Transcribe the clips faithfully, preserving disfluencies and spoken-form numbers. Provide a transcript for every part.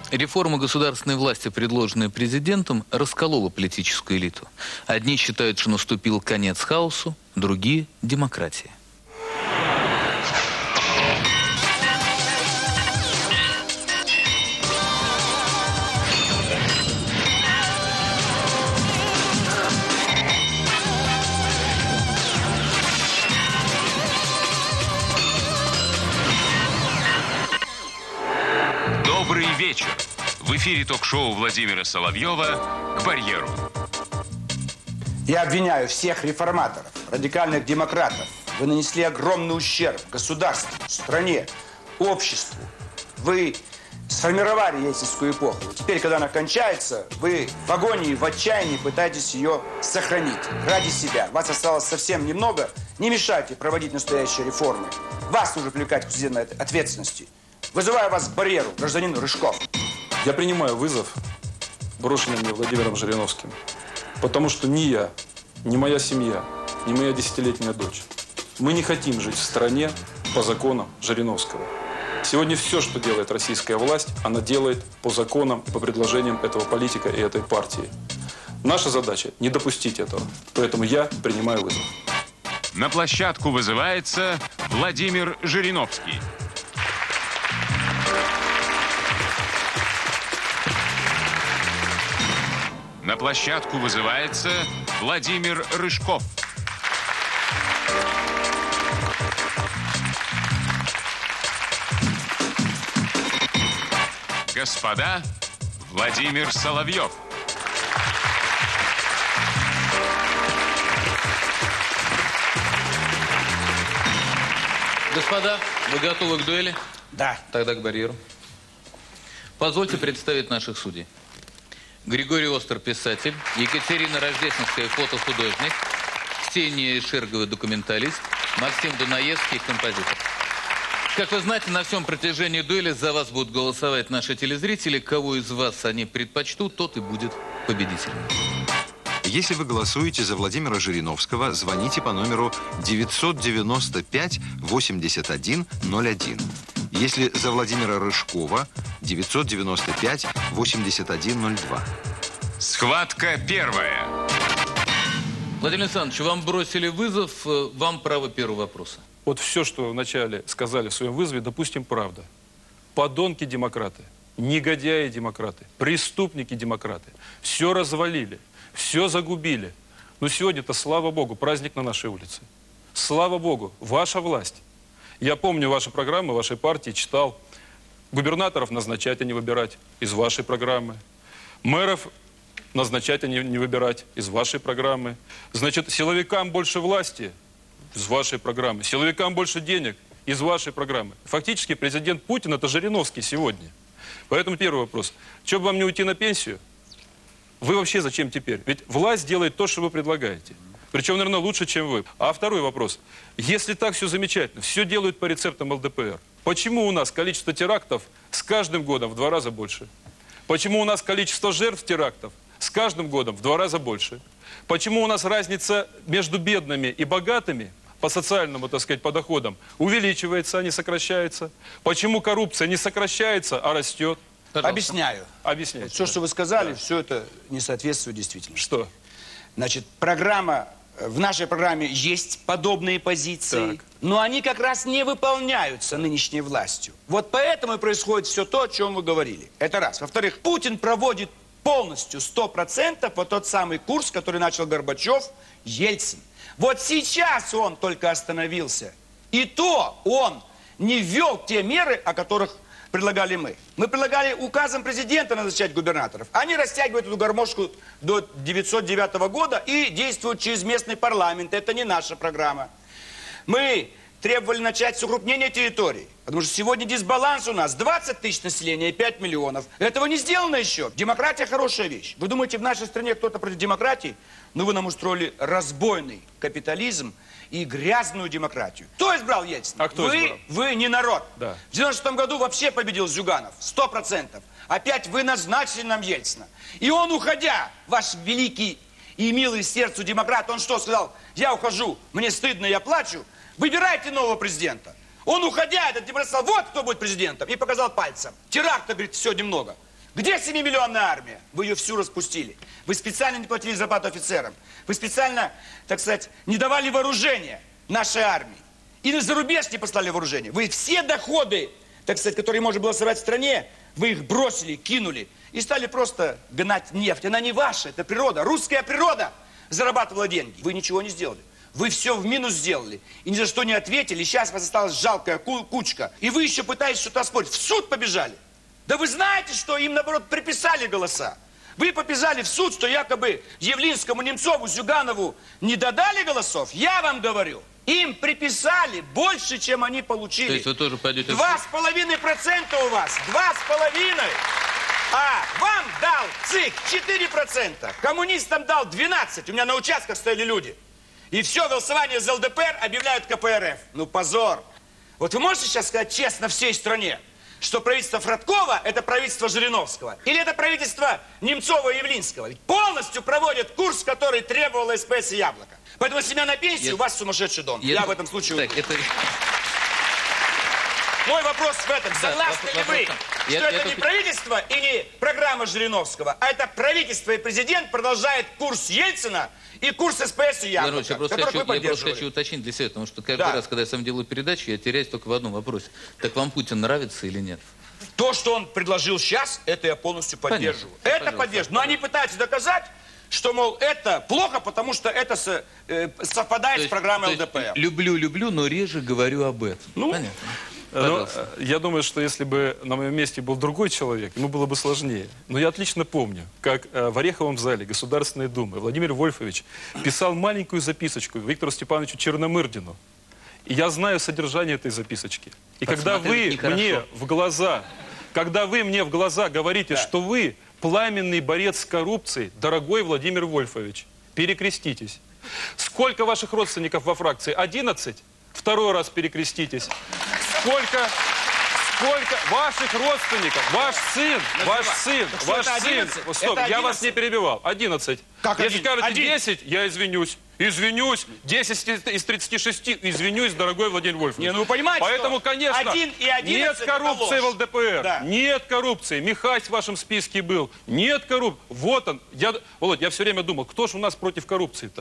Реформа государственной власти, предложенная президентом, расколола политическую элиту. Одни считают, что наступил конец хаосу, другие – демократии. Добрый вечер. В эфире ток-шоу Владимира Соловьева «К барьеру». Я обвиняю всех реформаторов, радикальных демократов. Вы нанесли огромный ущерб государству, стране, обществу. Вы сформировали ельцинскую эпоху. Теперь, когда она кончается, вы в агонии, в отчаянии пытаетесь ее сохранить ради себя. Вас осталось совсем немного. Не мешайте проводить настоящие реформы. Вас нужно привлекать к судебной ответственности. Вызываю вас к барьеру, гражданин Рыжков. Я принимаю вызов, брошенный мне Владимиром Жириновским, потому что ни я, ни моя семья, ни моя десятилетняя дочь, мы не хотим жить в стране по законам Жириновского. Сегодня все, что делает российская власть, она делает по законам и по предложениям этого политика и этой партии. Наша задача – не допустить этого, поэтому я принимаю вызов. На площадку вызывается Владимир Жириновский. На площадку вызывается Владимир Рыжков. Господа, Владимир Соловьев. Господа, вы готовы к дуэли? Да. Тогда к барьеру. Позвольте представить наших судей. Григорий Остер, писатель, Екатерина Рождественская, фотохудожник, Ксения Шергова, документалист, Максим Дунаевский, композитор. Как вы знаете, на всем протяжении дуэли за вас будут голосовать наши телезрители. Кого из вас они предпочтут, тот и будет победителем. Если вы голосуете за Владимира Жириновского, звоните по номеру девятьсот девяносто пять восемьдесят один ноль один. Если за Владимира Рыжкова, девятьсот девяносто пять восемьдесят один ноль два. Схватка первая. Владимир Александрович, вам бросили вызов, вам право первого вопроса. Вот все, что вначале сказали в своем вызове, допустим, правда. Подонки-демократы, негодяи-демократы, преступники-демократы. Все развалили, все загубили. Но сегодня-то, слава Богу, праздник на нашей улице. Слава Богу, ваша власть. Я помню ваши программы, вашей партии, читал. Губернаторов назначать, а не выбирать из вашей программы. Мэров назначать, а не, не выбирать из вашей программы. Значит, силовикам больше власти из вашей программы. Силовикам больше денег из вашей программы. Фактически президент Путин – это Жириновский сегодня. Поэтому первый вопрос. Что бы вам не уйти на пенсию? Вы вообще зачем теперь? Ведь власть делает то, что вы предлагаете. Причем, наверное, лучше, чем вы. А второй вопрос. Если так все замечательно, все делают по рецептам эл дэ пэ эр, почему у нас количество терактов с каждым годом в два раза больше? Почему у нас количество жертв терактов с каждым годом в два раза больше? Почему у нас разница между бедными и богатыми по социальному, так сказать, по доходам увеличивается, а не сокращается? Почему коррупция не сокращается, а растет? Пожалуйста. Объясняю. Объясняйте. Все, что вы сказали, да. Все это не соответствует действительности. Что? Значит, программа, в нашей программе есть подобные позиции, так. Но они как раз не выполняются нынешней властью. Вот поэтому и происходит все то, о чем вы говорили. Это раз. Во-вторых, Путин проводит полностью, сто процентов, вот тот самый курс, который начал Горбачев, Ельцин. Вот сейчас он только остановился. И то он не ввел те меры, о которых предлагали мы. Мы предлагали указом президента назначать губернаторов. Они растягивают эту гармошку до девятьсот девятого года и действуют через местный парламент. Это не наша программа. Мы требовали начать с укрупнения территорий. Потому что сегодня дисбаланс у нас двадцать тысяч населения и пять миллионов. Этого не сделано еще. Демократия хорошая вещь. Вы думаете, в нашей стране кто-то против демократии? Ну, вы нам устроили разбойный капитализм и грязную демократию. Кто избрал Ельцина? А кто вы, избрал? Вы не народ. Да. В девяносто шестом году вообще победил Зюганов. Сто процентов. Опять вы назначили нам Ельцина. И он, уходя, ваш великий и милый сердцу демократ, он что сказал? Я ухожу, мне стыдно, я плачу. Выбирайте нового президента. Он, уходя, этот демократ сказал, вот кто будет президентом. И показал пальцем. Теракта, говорит, все немного. Где семимиллионная армия? Вы ее всю распустили. Вы специально не платили зарплату офицерам. Вы специально, так сказать, не давали вооружения нашей армии. И на зарубеж не послали вооружение. Вы все доходы, так сказать, которые можно было собрать в стране, вы их бросили, кинули. И стали просто гнать нефть. Она не ваша, это природа. Русская природа зарабатывала деньги. Вы ничего не сделали. Вы все в минус сделали. И ни за что не ответили. И сейчас у вас осталась жалкая ку кучка. И вы еще пытаетесь что-то оспорить. В суд побежали. Да вы знаете, что им, наоборот, приписали голоса. Вы побежали в суд, что якобы Явлинскому, Немцову, Зюганову не додали голосов. Я вам говорю, им приписали больше, чем они получили. То есть вы тоже пойдете в Два с половиной процента у вас. Два с половиной. А вам дал ЦИК четыре процента. Коммунистам дал двенадцать. У меня на участках стояли люди. И все, голосование за ЛДПР объявляют ка пэ эр эф. Ну, позор. Вот вы можете сейчас сказать честно всей стране, что правительство Фродкова – это правительство Жириновского? Или это правительство Немцова и Явлинского? Ведь полностью проводят курс, который требовал эс пэ эс и Яблоко. Поэтому, если меня на пенсию, Я... у вас сумасшедший дом. Я, Я в этом случае... Так, это... Мой вопрос в этом. Согласны да, ли вы, вопрос... что я, это я не тут... правительство и не программа Жириновского, а это правительство и президент продолжает курс Ельцина и курс эс пэ эс и Яблоко, Я просто, хочу, я просто хочу уточнить для себя, потому что каждый да. раз, когда я сам делаю передачу, я теряюсь только в одном вопросе. Так вам Путин нравится или нет? То, что он предложил сейчас, это я полностью поддерживаю. Понятно. Это поддерживаю. Но они пытаются доказать, что, мол, это плохо, потому что это со, э, совпадает То с есть, программой то ЛДПР. есть, люблю, люблю, но реже говорю об этом. Ну, понятно. Ну, я думаю, что если бы на моем месте был другой человек, ему было бы сложнее. Но я отлично помню, как э, в Ореховом зале Государственной Думы Владимир Вольфович писал маленькую записочку Виктору Степановичу Черномырдину. И я знаю содержание этой записочки. И когда вы мне в глаза, когда вы мне в глаза говорите, да. что вы пламенный борец с коррупцией, дорогой Владимир Вольфович, перекреститесь. Сколько ваших родственников во фракции? одиннадцать? Второй раз перекреститесь. Сколько, сколько ваших родственников, ваш сын, ваш сын, ваш сын. Стоп, я вас не перебивал. одиннадцать. Как Если один? скажете один? десять, я извинюсь. Извинюсь. десять из тридцати шести. Извинюсь, дорогой Владимир Вольфович. Не, ну вы понимаете, Поэтому, конечно, один и одиннадцать нет коррупции в эл дэ пэ эр. Да. Нет коррупции. Михась в вашем списке был. Нет коррупции. Вот он. Я, Володь, я все время думал, кто же у нас против коррупции-то?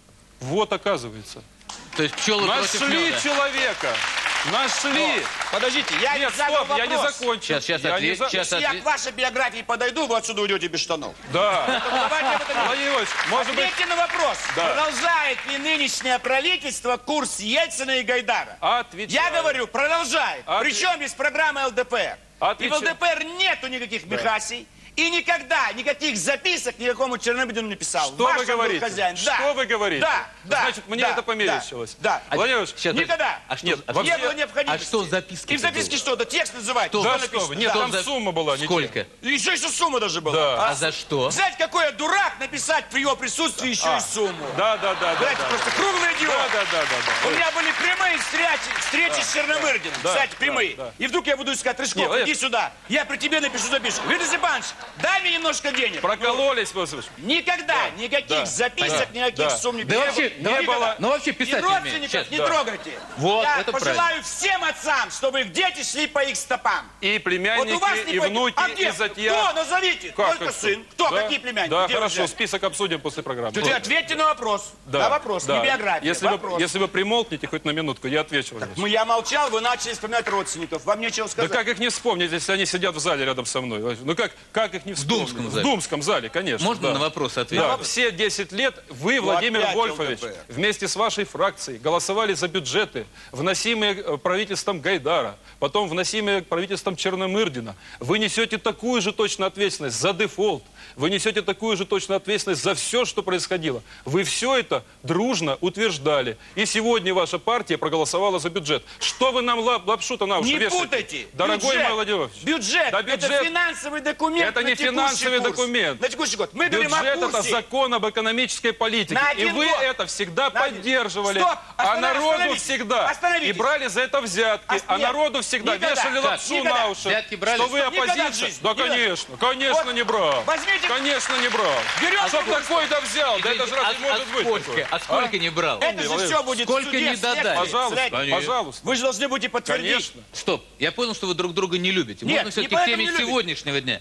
Вот, оказывается. То есть пчелы против Нашли меда. человека. Нашли. Но, подождите, я Нет, не задал стоп, вопрос. я не закончил. Сейчас, сейчас Я ответ, не за- сейчас Если я ответ. к вашей биографии подойду, вы отсюда уйдете без штанов. Да. Давайте об этом не Владимир Ильич, может быть... Ответьте на вопрос. Да. Продолжает ли нынешнее правительство курс Ельцина и Гайдара? Отвечаю. Я говорю, продолжает. Отве- Причем без программы эл дэ пэ эр. Отвечаю. И в эл дэ пэ эр нету никаких Михасей. И никогда никаких записок никакому Чернобылю не писал. Что Ваш вы он был говорите? хозяин. Что Да. вы говорите? Да, да. Значит, мне да, это померещилось. Да. да. Владимир Ильич, Сейчас, Никогда. А что, Нет, а вообще- Не было необходимости. А что в записке? И в записке что? Да текст называйте. Что? да Что что вы, написано? нет, Да. там за- сумма была. не Сколько? Еще еще сумма даже была. Да. А за что? Знаете, какой я дурак написать при его присутствии еще А. и сумму. Да, да, да, да. Знаете, да, просто да. круглый идиот. Да, да, да, да, У да. меня были прямые встречи, встречи с Черномырдиным. да, Кстати, да, прямые. да. И вдруг я буду искать, Не, Рыжков, Владимир- иди сюда. Я при тебе напишу записку. Виктор Степанович, дай мне немножко денег. Прокололись, Владимир Ильич. Никогда никаких да, записок, да, никаких да. сумм не Да было. вообще, Не не было. было. Ну вообще И писать не умеет. родственников Сейчас, не да. трогайте. Вот, Я это пожелаю всем отцам, чтобы их дети шли по их стопам. И Вот племянники, у вас не и пойдет. внуки, А где? и затья. Кто? Назовите. Как Только это? сын. Кто? Да? Какие племянники? Да, Где вы хорошо, взяли? список обсудим после программы. Ты ответьте на вопрос. Да, На вопрос, да. не биография. Если вопрос. вы, если вы примолкнете хоть на минутку, я отвечу. Владимир Ильич. Мы, я молчал, вы начали вспоминать родственников. Вам нечего Да сказать. как их не вспомнить, если они сидят в зале рядом со мной? Ну как, как их не вспомнить? Думском зале. В Думском зале, конечно. Можно да. на вопрос ответить? Да, все десять лет вы, Ну, Владимир опять Вольфович, ЛДПР. вместе с вашей фракцией голосовали за бюджеты, вносимые э, правительством Гайдара, потом вносимые правительством Черномырдина. Вы несете такую же точно ответственность за дефолт, вы несете такую же точно ответственность за все, что происходило. Вы все это дружно утверждали. И сегодня ваша партия проголосовала за бюджет. Что вы нам лап- лапшу-то на уши Не вешаете? путайте. Дорогой бюджет, мой Владимир Владимирович. Бюджет, Да, это бюджет- финансовый документ Это на не текущий финансовый курс. документ. На текущий год. Мы говорим Бюджет о это курсе. закон об экономической политике. На И один вы год. это всегда На один- поддерживали. Стоп! А Останов- народу остановитесь. всегда. Остановитесь. И брали за это взятки. Ос- А нет. народу всегда Никогда. вешали Так, лапшу никогда. на уши. Взятки брали? Что вы Никогда в оппозиция? жизни. Да, Никогда. конечно. Конечно, Вот не брал. возьмите- Конечно, не брал. Берете А чтоб курс. такой да взял? Да это же а, раз не может а быть. сколько? такое. А сколько не брал? Это же Владимир, все будет в сколько суде, не в додали? следствии. Пожалуйста, Следствии. пожалуйста. Вы же должны будете подтвердить. Конечно. Стоп, я понял, что вы друг друга не любите. Нет, Можно не все-таки к поэтому теме не любите. сегодняшнего дня. Я обращаюсь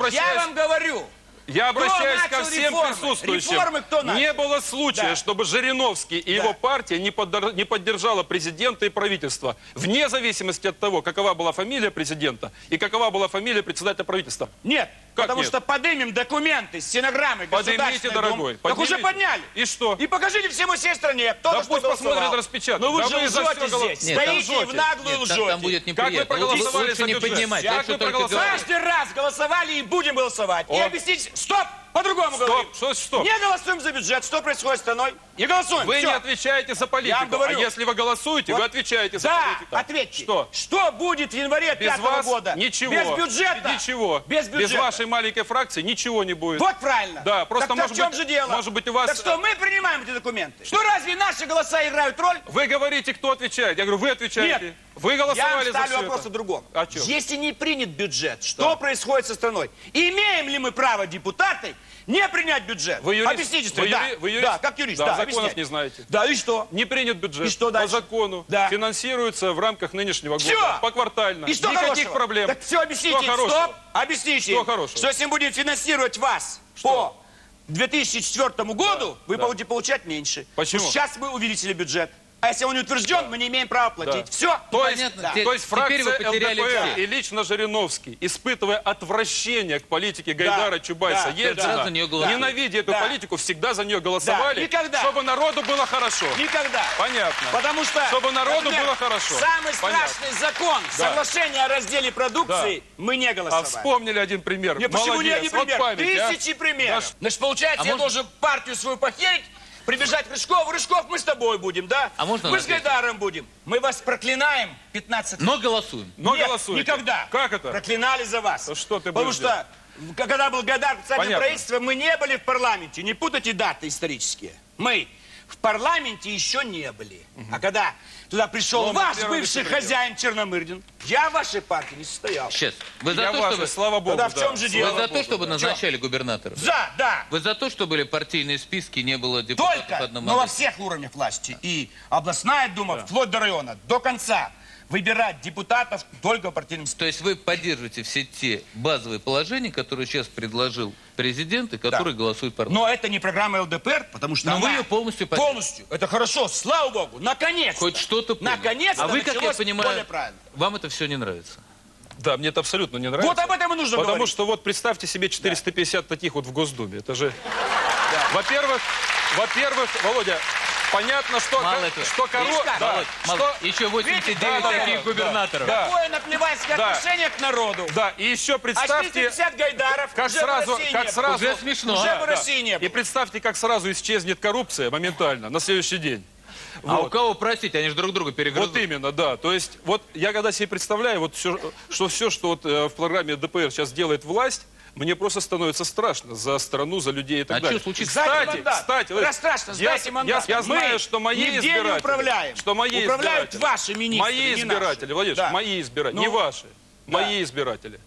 обращаюсь... Я вам говорю. Я обращаюсь ко начал всем реформы? присутствующим. Реформы кто начал? Не было случая, Да. чтобы Жириновский и Да. его партия не, поддер- не поддержала президента и правительство. Вне зависимости от того, какова была фамилия президента и какова была фамилия председателя правительства. Нет, Как потому нет? что поднимем документы, стенограммы Поднимите, Государственной дорогой, Думы. Так уже поднимите. подняли. И что? И покажите всему всей стране, кто Да за что пусть голосовал. посмотрят распечатки. Ну вы Да же вы за лжете всё голо- здесь. Нет, Стоите там и в наглую Нет, там, лжете. там будет Как вы неприятно. проголосовали Лучше за не бюджет? поднимать. Как Лучше вы только проголосовали? говорить. Каждый раз голосовали и будем голосовать. И О. объясните, стоп, по-другому Стоп, говорим. что, стоп. Не голосуем за бюджет. Что происходит с страной? Не голосуем. Вы Всё. не отвечаете за политику. Я вам говорю. А если вы голосуете, Вот. вы отвечаете за Да, политику. ответьте. Что? Что будет в январе Без пятого вас года? ничего. Без бюджета? Ничего. Без бюджета. вашей маленькой фракции ничего не будет. Вот правильно. Да, просто так, может так в чем быть- же дело? может быть, у вас- Так что мы принимаем эти документы? Что разве наши голоса играют роль? Вы говорите, кто отвечает. Я говорю, вы отвечаете. Нет. Вы Я вам голосовали за ставлю все вопрос это. о другом. О чем? Если не принят бюджет, что происходит со страной? Имеем ли мы право, депутаты, не принять бюджет? Вы юрист? Объясните, что Вы да. юри- вы юрист? Да, как юрист, Да, да, законов объясняйте. не знаете. Да, и что? Не принят бюджет. И что По дальше? закону. Да. Финансируется в рамках нынешнего года. Все. Поквартально. И что Никаких хорошего? проблем. Так все, объясните, Что хорошего? стоп, объясните, Что хорошего? что если мы будем финансировать вас по две тысячи четвёртому году, вы да. будете получать меньше. Почему? Вот сейчас мы увеличили бюджет. А если он не утвержден, мы не имеем права платить. Да. Все. То есть, Понятно. Да. Те- то есть теперь вы фракция потеряли ЛДПР все. и лично Жириновский, испытывая отвращение к политике Гайдара, Да, Чубайса, да, Ельцина, сразу за нее голосовали. ненавидя эту Да. политику, всегда за нее голосовали, Да, никогда. чтобы народу было хорошо. Никогда. Понятно. Потому что, Чтобы народу например, было хорошо. Самый Понятно. страшный закон, Да. соглашение о разделе продукции, мы не А голосовали. вспомнили один пример. Не, почему Молодец. не один Вот пример? память, а. Тысячи примеров. Да. Значит, получается, А я можно- должен партию свою похерить, прибежать к Рыжкову. Рыжков, мы с тобой будем, да? А можно Мы на с ответить? Гайдаром будем. Мы вас проклинаем пятнадцать Но голосуем. Но Нет, голосуете. никогда. Как это? Проклинали за вас. Ну что ты Потому будешь что, в- когда был Гайдар председателем Понятно. правительства, мы не были в парламенте. Не путайте даты исторические. Мы в парламенте еще не были. А когда туда пришел Ну, ваш мы первый бывший вице-премьер. хозяин Черномырдин, я в вашей партии не состоял. Сейчас. Вы за Я то, вашей, чтобы... слава богу, Тогда в чем да. же Вы дело? за то, чтобы назначали губернаторов? За, да. Вы за то, что были партийные списки, не было депутатов Только, но во одномандатных? всех уровнях власти. И областная дума, вплоть до района, до конца, выбирать депутатов только по партийным спискам. То есть вы поддерживаете все те базовые положения, которые сейчас предложил президент и которые голосует парламент? Но это не программа ЛДПР, потому что Но она вы ее полностью поддерживаете. полностью. Это хорошо, слава богу, наконец-то. Хоть что-то понял. Наконец-то А вы, как я началось понимаю, более правильно. вам это все не нравится? Да, мне это абсолютно не нравится. Вот об этом и нужно Потому говорить. что вот представьте себе четыреста пятьдесят таких вот в Госдуме. Это же... Во-первых, во-первых, Володя, понятно, что, Мало ко- этого. что коро... Видишь как? Да, Володь, мало. что- Еще восемьдесят девять Видите, да, таких да, губернаторов. да. Какое наплевательское Да. отношение к народу. Да, и еще А представьте... четыреста пятьдесят Гайдаров Как уже в сразу, России как не сразу, Уже смешно. Уже Да, в да. России не И было. представьте, как сразу исчезнет коррупция моментально на следующий день. А Вот. у кого, простите, они же друг друга перегрызут. Вот именно, да. То есть, вот я когда себе представляю, вот все, что все, что вот э, в программе ДПР сейчас делает власть, мне просто становится страшно за страну, за людей и так А далее. что случится? Сдайте Кстати, мандат. кстати, Раз страшно, я, сдайте я, мандат. я Мы знаю, что мои нигде не избиратели, управляем. что мои Управляют избиратели, ваши министры, мои не избиратели, наши. Владимир, Да. мои избиратели, Ну? не ваши, Да. мои избиратели.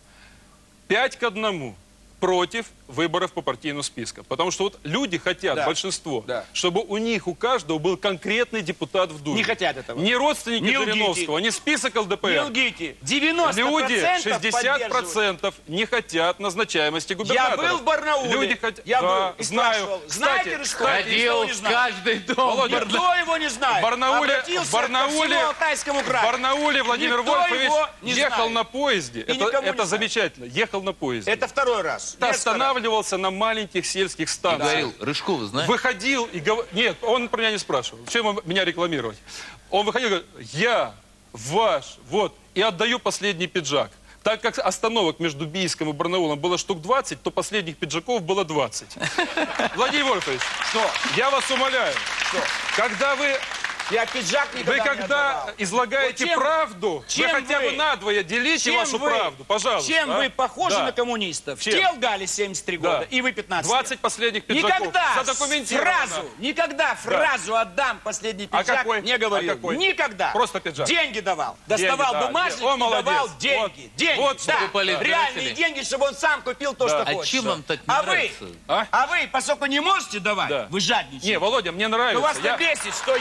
Пять к одному против выборов по партийному списку. Потому что вот люди хотят, Да. большинство, Да. чтобы у них, у каждого был конкретный депутат в Думе. Не хотят этого. Не родственники Не лгите. Жириновского, не список ЛДПР. Не лгите. девяносто процентов Люди, шестьдесят поддерживают. процентов не хотят назначаемости Я губернатора. был в Барнауле. Люди хотят... Я да, был и знаю. спрашивал. Знаете Кстати, Рыжкова? кстати, Никто Ходил не в знает. каждый дом. Володя, Барна- Никто его не знает. В Барнауле, Обратился в Барнауле, ко всему Алтайскому в краю. Барнауле Владимир Никто Вольфович его не ехал знает. на поезде. И Это, никому не это знает. замечательно. Ехал на поезде. Это второй раз. Это Несколько раз. останавливался на маленьких сельских И станциях. говорил, Рыжкова знаешь? Выходил и говорил... Нет, он про меня не спрашивал. Чем ему меня рекламировать? Он выходил и говорит, я ваш, вот, и отдаю последний пиджак. Так как остановок между Бийском и Барнаулом было штук двадцать, то последних пиджаков было двадцать. Владимир Вольфович, Что? я вас умоляю, Что? когда вы... Я пиджак никогда Вы не когда отдавал. излагаете Вот чем- правду, чем вы хотя вы- бы надвое делите Чем вашу вы- правду, пожалуйста. Чем а? вы похожи Да. на коммунистов? Чем? Те лгали семьдесят три года, Да. и вы пятнадцать двадцать лет. последних пиджаков. Никогда Задокументировано. фразу, никогда фразу отдам последний А пиджак какой? не говорил. А какой? Никогда. Просто пиджак. Деньги давал. Деньги, Доставал да. бумажник О, и молодец. давал Вот. деньги. Деньги, Вот, да. покупали избиратели. Реальные деньги, чтобы он сам купил то, Да. что А хочет. чем вам так не а нравится? Вы, А? а вы, поскольку не можете давать, Да. вы жадничаете. Не, Володя, мне нравится. Но вас Я- бесит, что я я,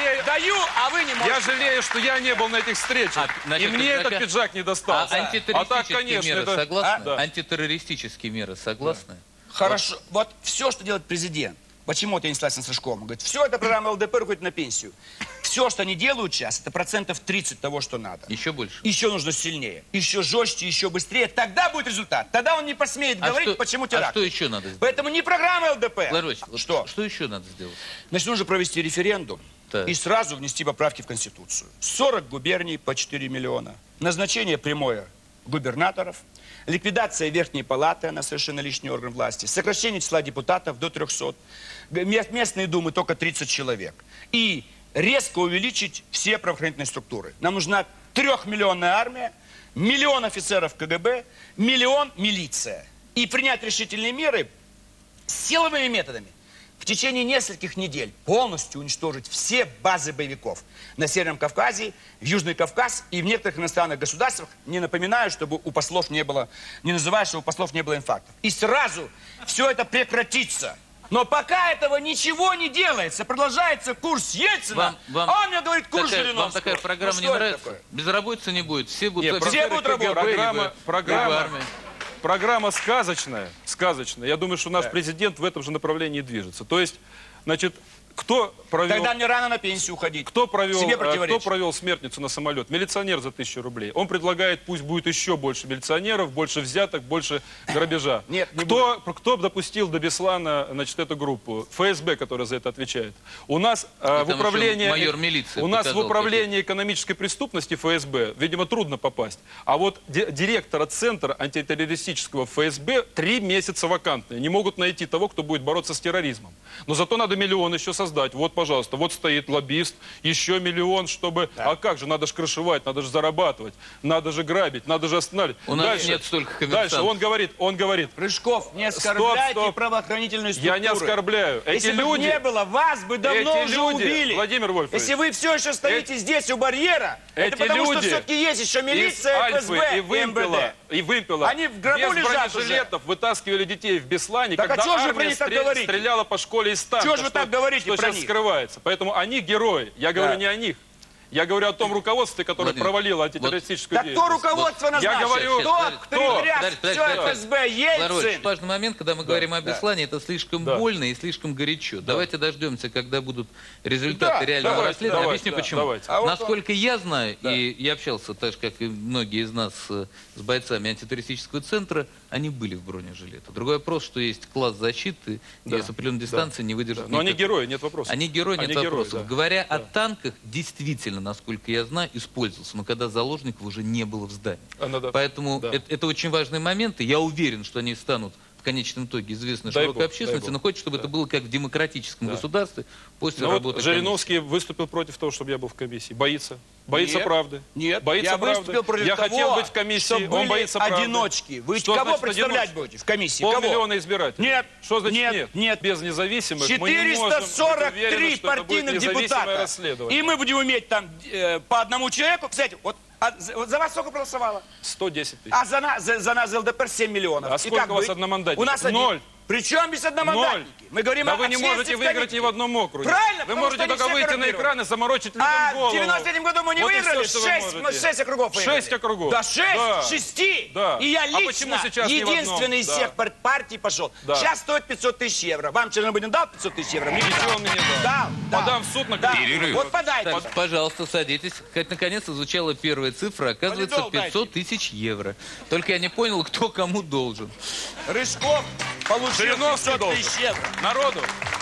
жалею, даю, а вы не можете. я жалею, что я не был на этих встречах. А, значит, и мне пиджака- этот пиджак не А достался. А, антитеррористические так, конечно, меры это... согласны? А? Да. Антитеррористические меры согласны? Хорошо. Вот все, что делает президент. Почему вот я не согласен с Рыжковым? Он говорит, все, это программа ЛДПР уходит на пенсию. Все, что они делают сейчас, это процентов тридцать того, что надо. Еще больше? Еще нужно сильнее, еще жестче, еще быстрее. Тогда будет результат. Тогда он не посмеет А говорить, что- почему а теракт. что еще надо сделать? Поэтому не программа ЛДПР. Владимир Владимирович, вот Что? что еще надо сделать? Значит, нужно провести референдум Так. и сразу внести поправки в Конституцию. сорок губерний по четыре миллиона. Назначение прямое губернаторов. Ликвидация Верхней Палаты, она совершенно лишний орган власти. Сокращение числа депутатов до трехсот. Ме- Местные думы только тридцать человек. И резко увеличить все правоохранительные структуры. Нам нужна трехмиллионная армия, миллион офицеров КГБ, миллион милиция. И принять решительные меры силовыми методами. В течение нескольких недель полностью уничтожить все базы боевиков на Северном Кавказе, в Южный Кавказ и в некоторых иностранных государствах. Не напоминаю, чтобы у послов не было, не называю, чтобы у послов не было инфарктов. И сразу все это прекратится. Но пока этого ничего не делается, продолжается курс Ельцина, Вам, вам а он мне говорит курс такая, Жириновского. вам такая программа Ну, не что это нравится? такое? Безработицы не будет. Все будут Нет, все офицеры будут КГБ, работать. Программа, либо- программа, либо армия. программа сказочная, сказочная. Я думаю, что наш президент в этом же направлении движется. То есть, значит, кто провел... Тогда мне рано на пенсию уходить. Кто провел, Себе э, кто противоречит. провел смертницу на самолет? Милиционер за тысячу рублей. Он предлагает, пусть будет еще больше милиционеров, больше взяток, больше грабежа. Нет, не кто, кто допустил до Беслана, значит, эту группу? ФСБ, которая за это отвечает. У нас э, в там управлении... еще майор милиции У нас в показал, управлении экономической преступности ФСБ, видимо, трудно попасть. А вот ди- директора Центра антитеррористического ФСБ три месяца вакантные. Не могут найти того, кто будет бороться с терроризмом. Но зато надо миллион еще создать. Вот, пожалуйста, вот стоит лоббист, еще миллион, чтобы... А как же, надо же крышевать, надо же зарабатывать, надо же грабить, надо же останавливать. У нас Дальше, нет столько коммерсантов. Дальше он говорит, он говорит, Рыжков, не оскорбляйте стоп. правоохранительные структуры. я не оскорбляю. Эти Если бы люди... не было, вас бы давно Эти уже люди, убили. Владимир Вольфович, Если вы все еще стоите здесь у барьера, это эти потому что люди все-таки есть еще из милиция, Альфы ФСБ и и Вымпела, МВД. и Вымпела Они в гробу без лежат бронежилетов вытаскивали детей в Беслане, Так а когда чё же вы про армия них так стрел- говорите? стреляла по школе из танка. Чё же вы так говорите что про сейчас них? скрывается. Поэтому они герои. Я говорю Да. не о них. Я говорю о том руководстве, которое Владимир, провалило вот- антитеррористическую Так кто деятельность. руководство Я назначил? говорю, кто? Сейчас, Кто? подожди, Перетряс подожди, все подожди, подожди. ФСБ, Владимир Владимирович, Ельцин. важный момент, когда мы говорим о Беслане, это слишком Да. больно и слишком горячо. Давайте дождемся, когда будут результаты Да, реального давайте, расследования. давайте, Объясню да, почему. давайте. А вот Насколько я знаю, и я общался, так же, как и многие из нас, э, с бойцами антитеррористического центра, они были в бронежилетах. Другой вопрос, что есть класс защиты, Да. где с определенной дистанции не выдержит. Но они никакой. герои, нет вопросов. Они герои, нет Они герои, вопросов. да. Говоря о танках, действительно, насколько я знаю, использовался, но когда заложников уже не было в здании. А, надо- Поэтому да. это, это очень важные моменты. Я уверен, что они станут в конечном итоге известны Дай широкой бог, общественности, дай но бог. хочется, чтобы Да. это было как в демократическом Да. государстве после Но работы вот Жириновский выступил против того, чтобы я был в комиссии. Боится. Боится Нет, правды. Нет, Боится я правды. выступил против я того, хотел быть в комиссии, чтобы он были боится правды. одиночки. Вы Что кого значит представлять одиночки? будете в комиссии? Кого? Полмиллиона избирателей. Нет, Что значит нет, нет? нет. Без независимых мы не четыреста можем быть сорок уверены, три что это будет партийных независимое депутата. расследование. И мы будем иметь там э, по одному человеку. Кстати, вот, а, за, вот за вас сколько проголосовало? сто десять тысяч. А за, на- за, за нас ЛДПР семь миллионов. А И сколько как у вас быть? одномандатников? У нас один. Ноль. Причем без одномандатники? Мы говорим Да о вы не общественности можете в выиграть комиссии. ни в одном округе. Правильно, Вы потому можете что они только все выйти на коррумпированы. экран и заморочить людям А голову. в девяносто третьем году мы не Вот и выиграли, всё, что вы шесть, можете. шесть округов выиграли. Шесть округов. Да, шесть, Да. шести. Да. И я А лично почему сейчас ни в одном? единственный из Да. всех пар- партий пошел. Да. Сейчас стоит пятьсот тысяч евро. Вам Чернобыльин дал пятьсот тысяч евро? Мне не Ничего дал. он мне не дал. Дал, дал. Подам в суд на Да. Перерыв. Вот подайте. Так, пожалуйста, садитесь. Как наконец звучала первая цифра, оказывается, Валидол дайте. пятьсот тысяч евро. Только я не понял, кто кому должен. Рыжков получил Жириновский пятьсот должен. тысяч евро. Народу.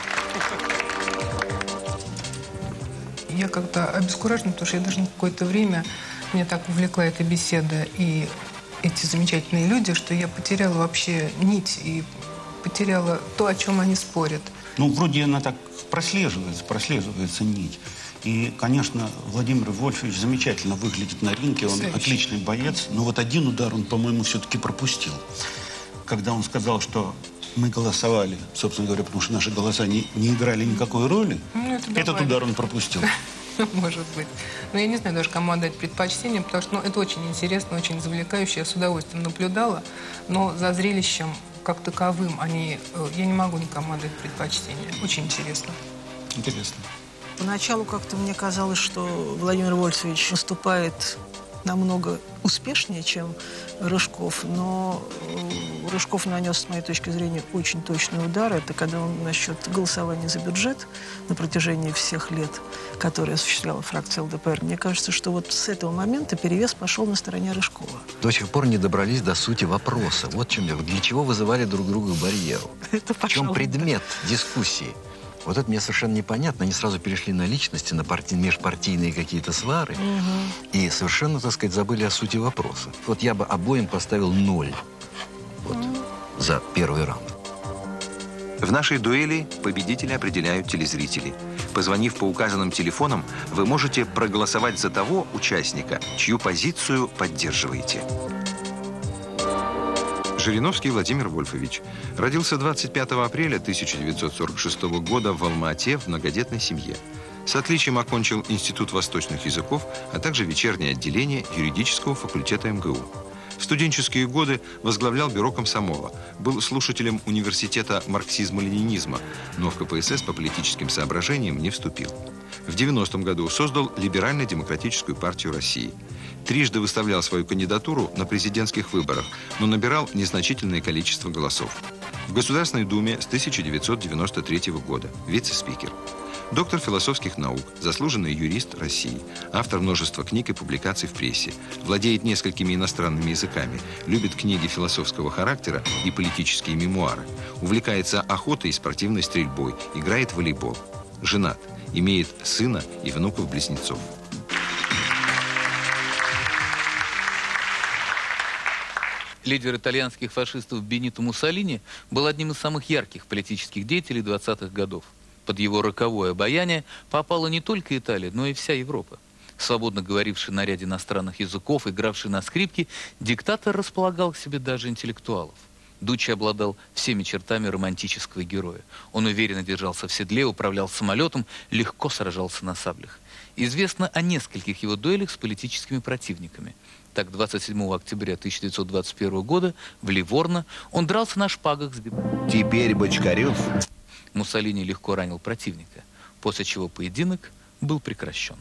Я как-то обескуражена, потому что я даже на какое-то время, меня так увлекла эта беседа и эти замечательные люди, что я потеряла вообще нить и потеряла то, о чем они спорят. Ну, вроде она так прослеживается, прослеживается нить. И, конечно, Владимир Вольфович замечательно выглядит на ринге, он Потрясающе. отличный боец, но вот один удар он, по-моему, все-таки пропустил. Когда он сказал, что мы голосовали, собственно говоря, потому что наши голоса не, не играли никакой роли, Ну, это этот добавить. удар он пропустил. Может быть. Но я не знаю даже, кому отдать предпочтение, потому что ну, это очень интересно, очень завлекающе. Я с удовольствием наблюдала, но за зрелищем как таковым они, э, я не могу никому отдать предпочтение. Очень интересно. Интересно. Поначалу как-то мне казалось, что Владимир Вольфович выступает намного успешнее, чем Рыжков, но Рыжков нанес, с моей точки зрения, очень точный удар. Это когда он насчет голосования за бюджет на протяжении всех лет, которые осуществляла фракция ЛДПР. Мне кажется, что вот с этого момента перевес пошел на стороне Рыжкова. До сих пор не добрались до сути вопроса. Вот чем я. Для чего вызывали друг друга к барьеру? Это, в чем предмет дискуссии? Вот это мне совершенно непонятно. Они сразу перешли на личности, на парти... межпартийные какие-то свары. Угу. И совершенно, так сказать, забыли о сути вопроса. Вот я бы обоим поставил ноль вот, угу. за первый раунд. В нашей дуэли победителя определяют телезрители. Позвонив по указанным телефонам, вы можете проголосовать за того участника, чью позицию поддерживаете. Жириновский Владимир Вольфович родился двадцать пятого апреля тысяча девятьсот сорок шестого года в Алма-Ате в многодетной семье. С отличием окончил Институт восточных языков, а также вечернее отделение юридического факультета эм гэ у. В студенческие годы возглавлял бюро комсомола, был слушателем университета марксизма-ленинизма, но в ка пэ эс эс по политическим соображениям не вступил. В девяностом году создал Либерально-демократическую партию России. Трижды выставлял свою кандидатуру на президентских выборах, но набирал незначительное количество голосов. В Государственной Думе с тысяча девятьсот девяносто третьего года вице-спикер. Доктор философских наук, заслуженный юрист России, автор множества книг и публикаций в прессе, владеет несколькими иностранными языками, любит книги философского характера и политические мемуары, увлекается охотой и спортивной стрельбой, играет в волейбол. Женат, имеет сына и внуков-близнецов. Лидер итальянских фашистов Бенито Муссолини был одним из самых ярких политических деятелей двадцатых годов. Под его роковое обаяние попала не только Италия, но и вся Европа. Свободно говоривший на ряде иностранных языков, игравший на скрипке, диктатор располагал к себе даже интеллектуалов. Дуччи обладал всеми чертами романтического героя. Он уверенно держался в седле, управлял самолетом, легко сражался на саблях. Известно о нескольких его дуэлях с политическими противниками. Так, двадцать седьмого октября тысяча девятьсот двадцать первого года в Ливорно он дрался на шпагах с... Теперь Бочкарев... Муссолини легко ранил противника, после чего поединок был прекращен.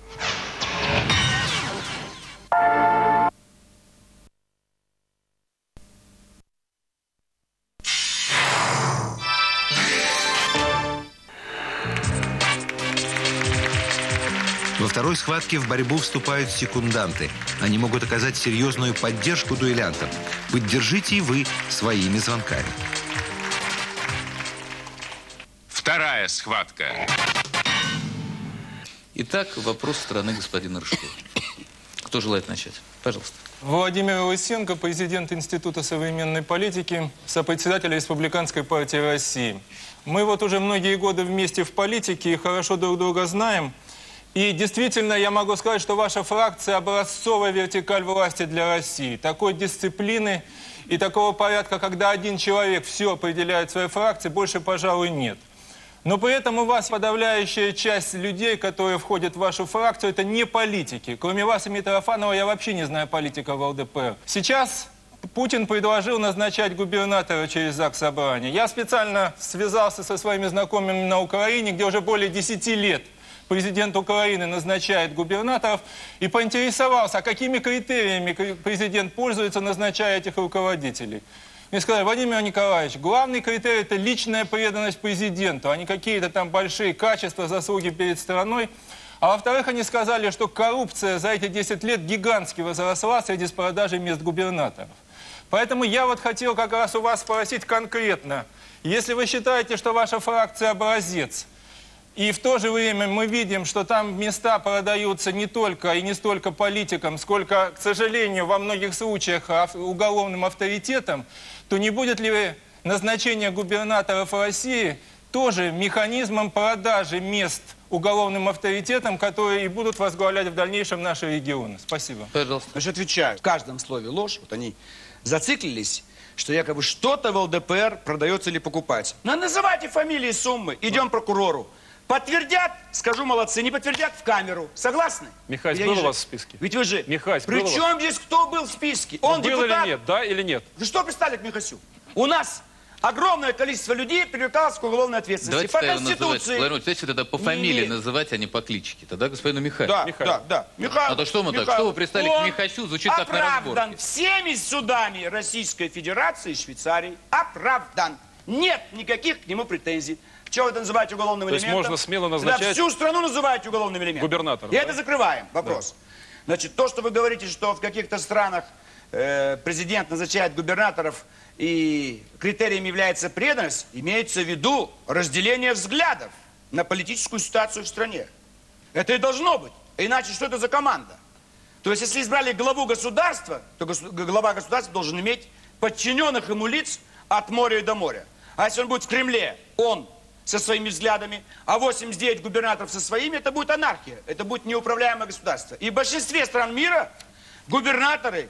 Во второй схватке в борьбу вступают секунданты. Они могут оказать серьезную поддержку дуэлянтам. Поддержите и вы своими звонками. Вторая схватка. Итак, вопрос стороны господина Рыжкова. Кто желает начать? Пожалуйста. Владимир Лысенко, президент Института современной политики, сопредседатель Республиканской партии России. Мы вот уже многие годы вместе в политике и хорошо друг друга знаем. И действительно, я могу сказать, что ваша фракция образцовая вертикаль власти для России. Такой дисциплины и такого порядка, когда один человек все определяет в своей фракции, больше, пожалуй, нет. Но при этом у вас подавляющая часть людей, которые входят в вашу фракцию, это не политики. Кроме вас и Митрофанова, я вообще не знаю политика в эл дэ пэ эр. Сейчас Путин предложил назначать губернатора через ЗАГС Собрания. Я специально связался со своими знакомыми на Украине, где уже более десяти лет президент Украины назначает губернаторов, и поинтересовался, а какими критериями президент пользуется, назначая этих руководителей. Мне сказали: Владимир Николаевич, главный критерий – это личная преданность президенту, а не какие-то там большие качества, заслуги перед страной. А во-вторых, они сказали, что коррупция за эти десять лет гигантски возросла среди продажи мест губернаторов. Поэтому я вот хотел как раз у вас спросить конкретно, если вы считаете, что ваша фракция образец, и в то же время мы видим, что там места продаются не только и не столько политикам, сколько, к сожалению, во многих случаях уголовным авторитетом, то не будет ли назначение губернаторов России тоже механизмом продажи мест уголовным авторитетам, которые и будут возглавлять в дальнейшем наши регионы? Спасибо. Пожалуйста. Значит, отвечаю. В каждом слове ложь. Вот они зациклились, что якобы что-то в эл дэ пэ эр продается или покупается. Ну, называйте фамилии, суммы. Идем к прокурору. Подтвердят, скажу молодцы, не подтвердят — в камеру. Согласны? Михась Я был же... у вас в списке? Ведь вы же... Михась, При был чем здесь кто был в списке? Он был депутат. или нет, да или нет? Вы что пристали к Михасю? У нас огромное количество людей привлекалось к уголовной ответственности. Давайте По тогда его называть, Конституции. Владимир Владимирович, давайте тогда по Не фамилии имеет. называть, а не по кличке. Тогда господину Михайлову. Да, Михаил. да, да. Михаил, А то что мы так, Михаил, что вы пристали к он Михасю, звучит как на оправдан разборке. всеми судами Российской Федерации и Швейцарии. Оправдан. Нет никаких к нему претензий. Чего вы это называете уголовным То есть элементом? можно смело Да, назначать всю страну называете уголовным элементом. губернатором, И да? это закрываем. Вопрос. Значит, то, что вы говорите, что в каких-то странах э, президент назначает губернаторов и критерием является преданность, имеется в виду разделение взглядов на политическую ситуацию в стране. Это и должно быть. Иначе что это за команда? То есть, если избрали главу государства, то госу- глава государства должен иметь подчиненных ему лиц от моря и до моря. А если он будет в Кремле, он со своими взглядами, а восемьдесят девять губернаторов со своими, это будет анархия, это будет неуправляемое государство. И в большинстве стран мира губернаторы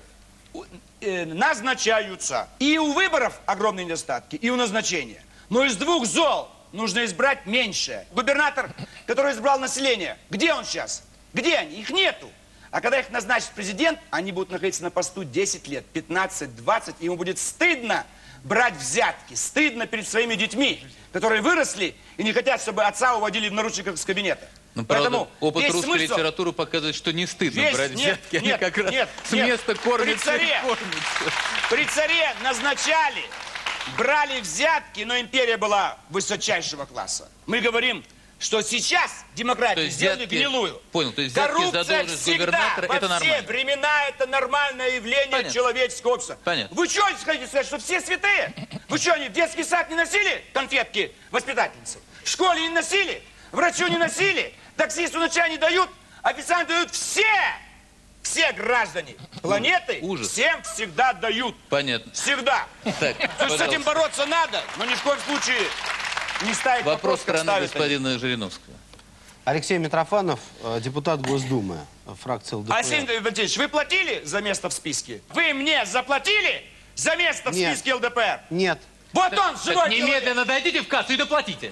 э, назначаются. И у выборов огромные недостатки, и у назначения. Но из двух зол нужно избрать меньшее. Губернатор, который избрал население, где он сейчас? Где они? Их нету. А когда их назначит президент, они будут находиться на посту десять лет, пятнадцать, двадцать, и ему будет стыдно брать взятки, стыдно перед своими детьми, которые выросли и не хотят, чтобы отца уводили в наручниках из кабинета. Ну, Поэтому правда, опыт весь русской смысл- литературы показывает, что не стыдно Весь- брать нет, взятки, нет, они как раз нет, с нет. места кормятся При царе. и кормятся. При царе назначали, брали взятки, но империя была высочайшего класса. Мы говорим, что сейчас То демократию есть сделали взятки- гнилую. понял, то есть взятки за Коррупция должность всегда, губернатора во это все нормально. времена это нормальное явление Понятно. человеческого общества. Понятно. Вы что хотите сказать, что все святые? Вы что, они в детский сад не носили конфетки воспитательницы? В школе не носили? Врачу не носили? Таксисту на чай не дают? Официанты дают все! Все граждане планеты Ужас. всем всегда дают. Понятно. Всегда. Так, То есть с пожалуйста. этим бороться надо, но ни в коем случае не ставить Вопрос вопрос, как стороны ставят они. господина Жириновского. Алексей Митрофанов, э, депутат Госдумы, э, фракция ЛДПР. Алексей Валентинович, вы платили за место в списке? Вы мне заплатили за место в Нет. списке ЛДПР? Нет. Вот он, живой Так, немедленно человек. дойдите в кассу и доплатите.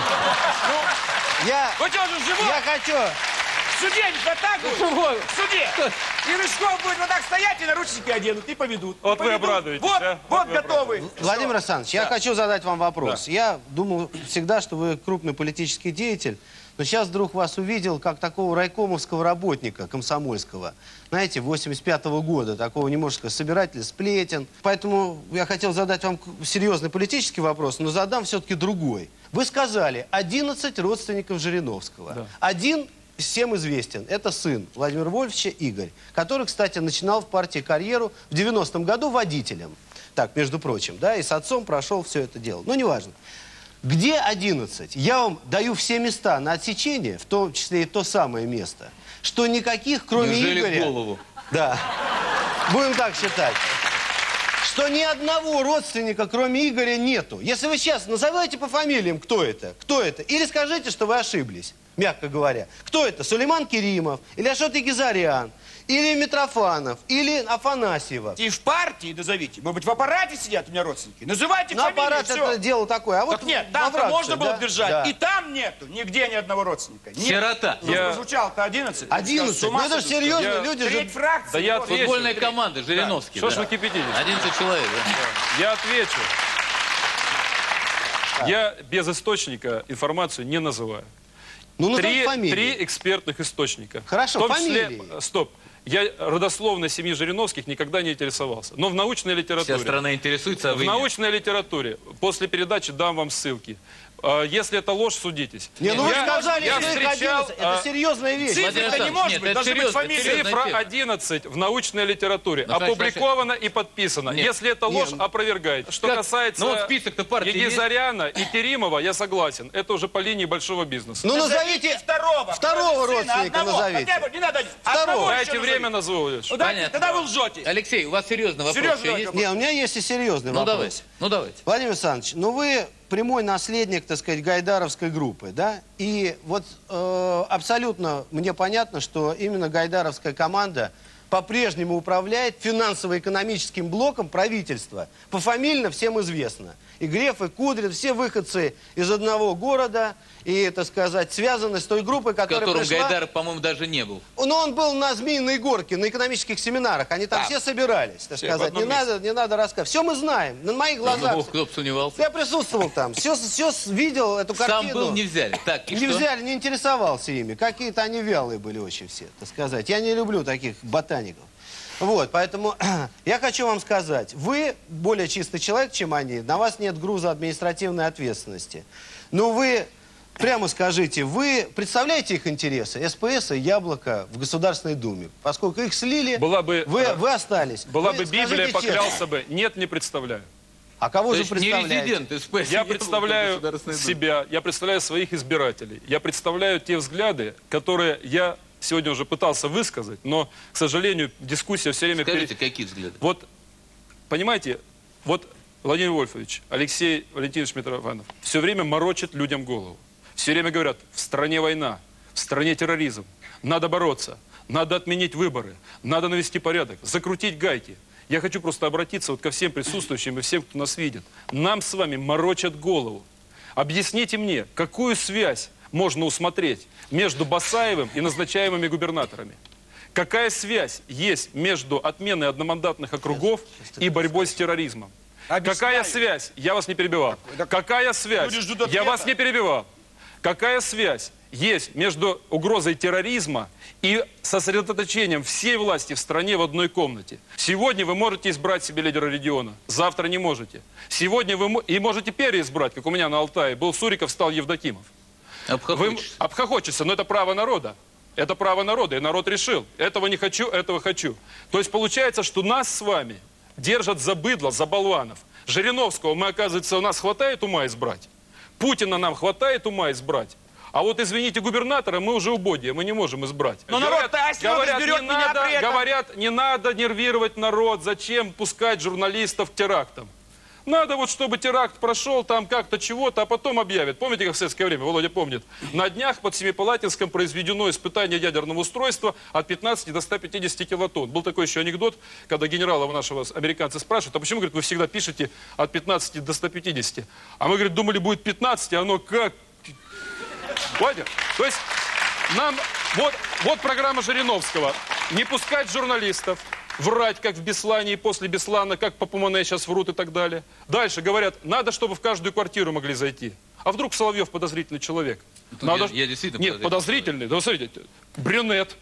Я, Вот он же живой. я хочу... В суде ведь вот так будет. В суде. И Рыжков будет вот так стоять, и наручники оденут, и поведут. Вот И вы поведут. обрадуетесь, Вот, а? вот Вот вы готовы. Владимир Александрович, я хочу задать вам вопрос. Я думал всегда, что вы крупный политический деятель, но сейчас вдруг вас увидел как такого райкомовского работника комсомольского. Знаете, восемьдесят пятого года, такого немножко собирателя сплетен. Поэтому я хотел задать вам серьезный политический вопрос, но задам все-таки другой. Вы сказали, одиннадцать родственников Жириновского. Да. Один всем известен. Это сын Владимира Вольфовича Игорь, который, кстати, начинал в партии карьеру в девяностом году водителем. Так, между прочим, да, и с отцом прошел все это дело. Ну, неважно. Где одиннадцать? Я вам даю все места на отсечение, в том числе и то самое место, что никаких, кроме Неужели Игоря... в голову? Да. Будем так считать. Что ни одного родственника, кроме Игоря, нету. Если вы сейчас назовете по фамилиям, кто это, кто это, или скажите, что вы ошиблись, мягко говоря. Кто это? Сулейман Керимов, или Ашот Игизарян, или Митрофанов, или Афанасьева. И в партии назовите. Может быть, в аппарате сидят у меня родственники. Называйте Ну, фамилии, аппарат все. это дело такое. А вот Так нет, во там фракции, можно было да? держать. Да. И там нету нигде ни одного родственника. Нет. Сирота. Ну, Я- прозвучало-то одиннадцать. одиннадцать. С ума Ну, это же сойдут. серьезно, Я- люди же... Треть фракции. Да я вот. отвечу. Футбольная команда, Жириновский. Что ж да. вы кипятитесь? одиннадцать человек, да? Я отвечу. Я без источника информацию не называю. Ну, назовите Три, фамилии. три экспертных источника. Хорошо, В том числе- фамилии. Стоп. Я родословной семьи Жириновских никогда не интересовался. Но в научной Вся литературе... страна интересуется, а В вы нет. научной литературе после передачи дам вам ссылки. А, Если это ложь, судитесь. Не, ну вы Я- сказали, я что их встречал, одиннадцать. Это а, серьезная вещь. Цифры-то Владимир не Александрович, может нет, быть, это должны быть серьезно, фамилии. серьезно. Цифра Цифра одиннадцать в научной литературе Ну, значит, опубликована и подписана. Нет. Если это ложь, Нет. опровергает. Что Как? касается Ну, вот список-то партий Егизаряна и Керимова, я согласен. Это уже по линии большого бизнеса. Ну, Назовите назовите... второго. второго Сына, родственника одного. назовите. Хотя бы, не надо. Второго. Одного еще Дайте назовите. время, назову. Ильич. Ну, дайте, Понятно. тогда вы лжете. Алексей, у вас серьезный вопрос Серьезный еще есть? вопрос. Не, у меня есть и серьезный Ну, вопрос. давайте. Ну, давайте. Владимир Александрович, ну вы прямой наследник, так сказать, гайдаровской группы, да? И вот э, абсолютно мне понятно, что именно гайдаровская команда по-прежнему управляет финансово-экономическим блоком правительства. Пофамильно всем известно. И Греф, и Кудрин, все выходцы из одного города, и, так сказать, связаны с той группой, В которая котором пришла... Гайдар, по-моему, даже не был. Но он был на Змеиной горке, на экономических семинарах. Они там А, все собирались, так все сказать. в Не одном надо, не надо рассказывать. Все мы знаем, на моих глазах. Ну, кто бы сомневался. Я присутствовал там, все, все видел эту картину. Сам был, не взяли. Так, и Не что? взяли, не интересовался ими. Какие-то они вялые были очень все, так сказать. Я не люблю таких ботаников. Вот, поэтому я хочу вам сказать, вы более чистый человек, чем они, на вас нет груза административной ответственности. Но вы, прямо скажите, вы представляете их интересы, СПС и Яблоко в Государственной Думе? Поскольку их слили, Была бы, вы, э, вы остались. Была Вы бы Библия, скажите честно. поклялся бы. Нет, не представляю. А кого То же есть не представляете? резидент СПС. Я Яблоко представляю Государственной Думы. себя, я представляю своих избирателей. Я представляю те взгляды, которые я сегодня уже пытался высказать, но, к сожалению, дискуссия все время... Скажите, пере- какие взгляды? Вот, понимаете, вот Владимир Вольфович, Алексей Валентинович Митрофанов все время морочит людям голову. Все время говорят, в стране война, в стране терроризм, надо бороться, надо отменить выборы, надо навести порядок, закрутить гайки. Я хочу просто обратиться вот ко всем присутствующим и всем, кто нас видит. Нам с вами морочат голову. Объясните мне, какую связь можно усмотреть между Басаевым и назначаемыми губернаторами? Какая связь есть между отменой одномандатных округов и борьбой с терроризмом? Какая связь? Я вас не перебивал. Какая связь? Я вас не перебивал. Какая связь есть между угрозой терроризма и сосредоточением всей власти в стране в одной комнате? Сегодня вы можете избрать себе лидера региона, завтра не можете. Сегодня вы мо- и можете переизбрать, как у меня на Алтае. Был Суриков, стал Евдокимов. Вы Обхохочешься. обхохочется, но это право народа. Это право народа, и народ решил. Этого не хочу, этого хочу. То есть получается, что нас с вами держат за быдло, за болванов. Жириновского мы, оказывается, у нас хватает ума избрать. Путина нам хватает ума избрать. А вот, извините, губернатора мы уже убогие, мы не можем избрать. Но народ-то, а если он говорят, изберет не меня надо, при этом? говорят, не надо нервировать народ, зачем пускать журналистов к терактам. Надо вот, чтобы теракт прошел, там как-то чего-то, а потом объявят. Помните, как в советское время, Володя помнит, на днях под Семипалатинском произведено испытание ядерного устройства от пятнадцати до ста пятидесяти килотонн. Был такой еще анекдот, когда генералов нашего американцы спрашивают, а почему, говорит, вы всегда пишете от пятнадцати до ста пятидесяти? А мы, говорит, думали, будет пятнадцать, а оно как... Понял? То есть нам... Вот, вот программа Жириновского. Не пускать журналистов, врать, как в Беслане и после Беслана, как по Пумане сейчас врут и так далее. Дальше говорят, надо, чтобы в каждую квартиру могли зайти. А вдруг Соловьев подозрительный человек? Ну, Надо... я- я действительно Нет, подозрительный. Да вы смотрите, брюнет.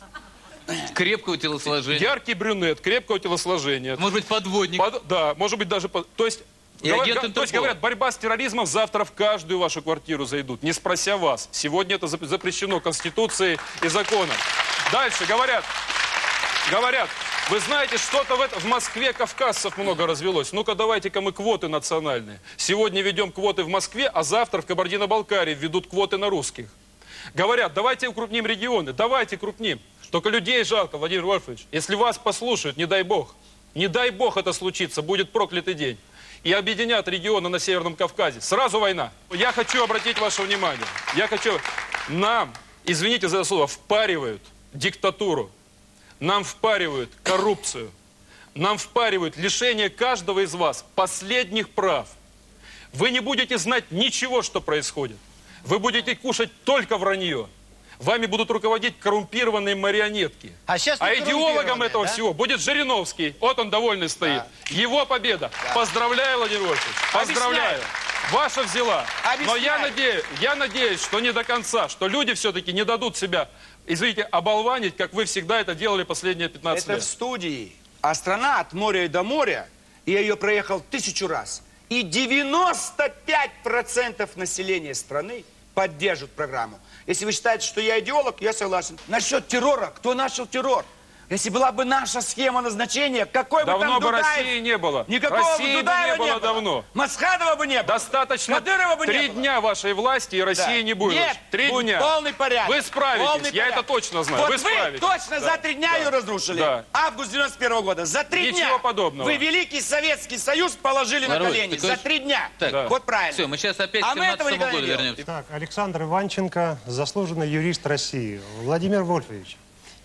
Крепкого телосложения. Яркий брюнет, крепкого телосложения. Может быть, подводник. Под- Да, может быть, даже... под- То есть... И Говорят, агент то есть, Интерпола. говорят, борьба с терроризмом завтра в каждую вашу квартиру зайдут, не спрося вас. Сегодня это зап- запрещено Конституцией и законом. Дальше говорят, говорят, вы знаете, что-то в, это, в Москве кавказцев много развелось. Ну-ка, давайте-ка мы квоты национальные. Сегодня ведем квоты в Москве, а завтра в Кабардино-Балкарии введут квоты на русских. Говорят, давайте укрупним регионы, давайте крупним. Только людей жалко, Владимир Вольфович. Если вас послушают, не дай бог, не дай бог это случится, будет проклятый день. И объединят регионы на Северном Кавказе. Сразу война. Я хочу обратить ваше внимание. Я хочу... Нам, извините за это слово, впаривают диктатуру. Нам впаривают коррупцию. Нам впаривают лишение каждого из вас последних прав. Вы не будете знать ничего, что происходит. Вы будете кушать только вранье. Вами будут руководить коррумпированные марионетки. А, сейчас не а идеологом коррумпированные, этого да? всего будет Жириновский. Вот он довольный стоит. Его победа. Поздравляю, Владимир Вольфович. Поздравляю. Ваша взяла. Но я надеюсь, я надеюсь, что не до конца, что люди все-таки не дадут себя, извините, оболванить, как вы всегда это делали последние пятнадцать Это лет. в студии. А страна от моря до моря, и я ее проехал тысячу раз, и девяносто пять процентов населения страны поддерживают программу. Если вы считаете, что я идеолог, я согласен. Насчет террора, кто начал террор? Если была бы наша схема назначения, какой Давно бы там бы Дудаев... России не было. Никакого России бы Дудаева не было давно. Масхадова бы не было. Достаточно Кадырова бы не три было. дня вашей власти, и России Да. не будет. Нет, Три будет дня. полный порядок. Вы справитесь, Полный я порядок. это точно знаю. Вот вы вы справитесь. точно Да. за три дня Да. ее разрушили. Да. Август девяносто первого года. За три Ничего дня. подобного. Вы Великий Советский Союз положили на Народ, колени. ты За хочешь- три дня. Так, Да. Вот правильно. Все, мы сейчас опять А к мы этого семнадцатому никогда году не делали. вернемся. Так, Александр Иванченко, заслуженный юрист России. Владимир Вольфович,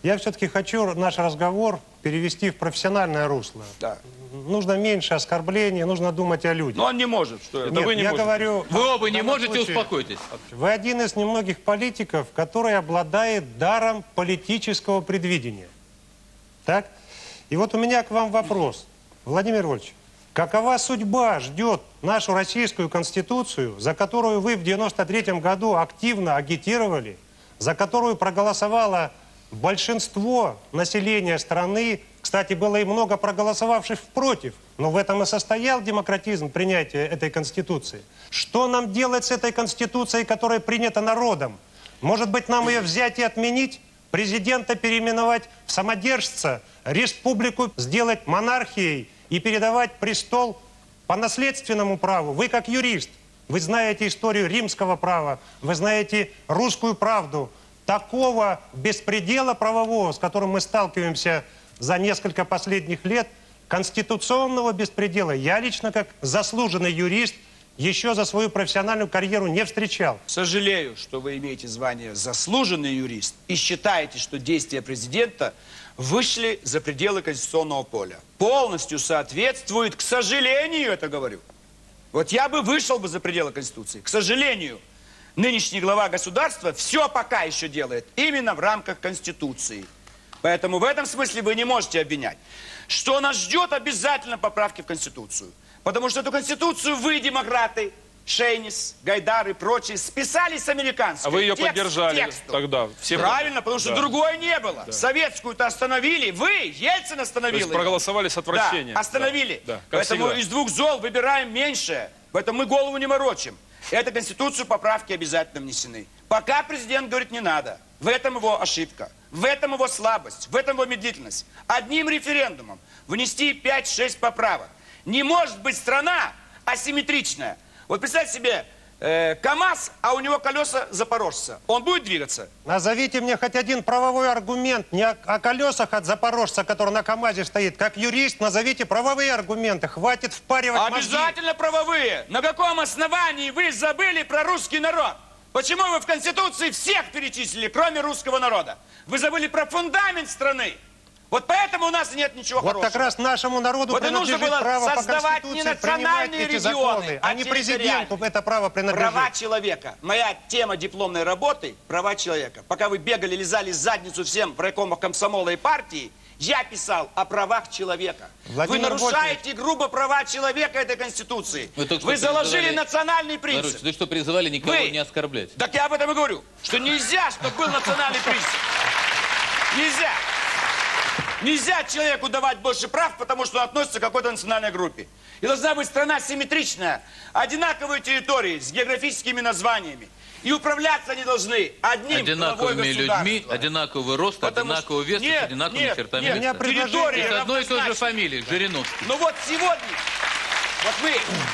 Я все-таки хочу наш разговор перевести в профессиональное русло. Да. Нужно меньше оскорблений, нужно думать о людях. Но он не может. Что это? Нет, вы не я можете. говорю... Вы оба не в данном можете, случае, успокойтесь. Вы один из немногих политиков, который обладает даром политического предвидения. Так? И вот у меня к вам вопрос. Владимир Вольфович, какова судьба ждет нашу российскую Конституцию, за которую вы в девяносто третьем году активно агитировали, за которую проголосовало большинство населения страны? Кстати, было и много проголосовавших против. Но в этом и состоял демократизм принятия этой Конституции. Что нам делать с этой Конституцией, которая принята народом? Может быть, нам ее взять и отменить? Президента переименовать в самодержца? Республику сделать монархией и передавать престол по наследственному праву? Вы как юрист, вы знаете историю римского права, вы знаете русскую правду. Такого беспредела правового, с которым мы сталкиваемся за несколько последних лет, конституционного беспредела, я лично, как заслуженный юрист, еще за свою профессиональную карьеру не встречал. Сожалею, что вы имеете звание заслуженный юрист и считаете, что действия президента вышли за пределы конституционного поля. Полностью соответствует, к сожалению, это говорю. Вот я бы вышел бы за пределы Конституции. К сожалению, нынешний глава государства все пока еще делает именно в рамках Конституции. Поэтому в этом смысле вы не можете обвинять. Что нас ждет, обязательно поправки в Конституцию. Потому что эту Конституцию вы, демократы, Шейнис, Гайдар и прочие, списали с американской. А вы ее Текст поддержали тексту. тогда? Все Правильно, потому что да. другой не было. Да. Советскую-то остановили, вы, Ельцин остановил. То есть проголосовали с отвращением. Да, остановили. Да. Да, Поэтому всегда. из двух зол выбираем меньшее. Поэтому мы голову не морочим. Эту Конституцию поправки обязательно внесены. Пока президент говорит, не надо. В этом его ошибка. В этом его слабость. В этом его медлительность. Одним референдумом внести пять-шесть поправок. Не может быть страна асимметричная. Вот представьте себе, э, КамАЗ, а у него колеса запорожца. Он будет двигаться? Назовите мне хоть один правовой аргумент не о, о колесах от запорожца, который на КамАЗе стоит. Как юрист, назовите правовые аргументы. Хватит впаривать мозги. Обязательно правовые. На каком основании вы забыли про русский народ? Почему вы в Конституции всех перечислили, кроме русского народа? Вы забыли про фундамент страны. Вот поэтому у нас нет ничего вот хорошего. Вот как раз нашему народу вот принадлежит нужно было право создавать по не Конституции принимать национальные эти регионы, законы, а а не президенту это право принадлежит. Права человека. Моя тема дипломной работы – права человека. Пока вы бегали, лизали задницу всем в райкомах комсомола и партии, я писал о правах человека. Владимир вы нарушаете Вольфович. грубо права человека этой Конституции. Вы, вы заложили призывали... национальный принцип. Народ, вы что, призывали никого вы... не оскорблять? Так я об этом и говорю, что нельзя, чтобы был национальный принцип. Нельзя. Нельзя человеку давать больше прав, потому что он относится к какой-то национальной группе. И должна быть страна симметричная, одинаковые территории с географическими названиями. И управляться они должны одним одинаковыми людьми, одинаковый рост, Потому одинаковый вес, нет, с одинаковыми нет, чертами нет, лица. территория Это одной и той же равнозначна. фамилии, Жириновский. Ну вот сегодня, вот мы,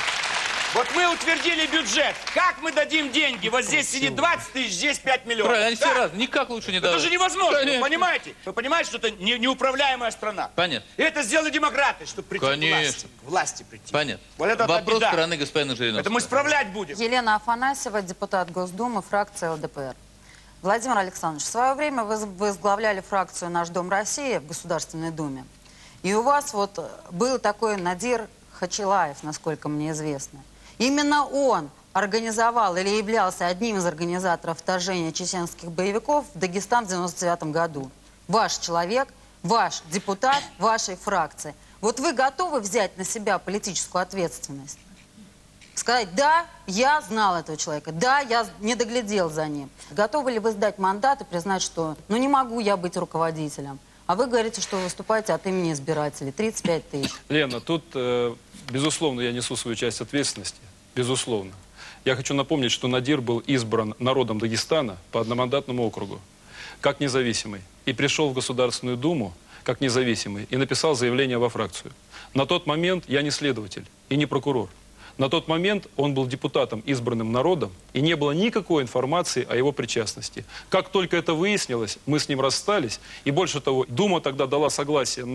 вот мы утвердили бюджет. Как мы дадим деньги? Вот здесь сидит двадцать тысяч, здесь пять миллионов. Правильно, они все Как? разные. Никак лучше не дадут. Это же невозможно, Конечно. вы понимаете? Вы понимаете, что это не, неуправляемая страна? Понятно. И это сделали демократы, чтобы прийти Конечно. к власти. К власти прийти. Понятно. Вот это Вопрос беда. стороны господина Жириновского. Это мы исправлять будем. Елена Афанасьева, депутат Госдумы, фракция ЛДПР. Владимир Александрович, в свое время вы возглавляли фракцию «Наш Дом России» в Государственной Думе. И у вас вот был такой Надир Хачилаев, насколько мне известно. Именно он организовал или являлся одним из организаторов вторжения чеченских боевиков в Дагестан в девяносто девятом году. Ваш человек, ваш депутат вашей фракции. Вот вы готовы взять на себя политическую ответственность? Сказать, да, я знал этого человека, да, я не доглядел за ним. Готовы ли вы сдать мандат и признать, что ну не могу я быть руководителем? А вы говорите, что вы выступаете от имени избирателей. тридцать пять тысяч. Лена, тут, э, безусловно, я несу свою часть ответственности. Безусловно. Я хочу напомнить, что Надир был избран народом Дагестана по одномандатному округу, как независимый. И пришел в Государственную Думу как независимый и написал заявление во фракцию. На тот момент я не следователь и не прокурор. На тот момент он был депутатом, избранным народом, и не было никакой информации о его причастности. Как только это выяснилось, мы с ним расстались, и больше того, Дума тогда дала согласие на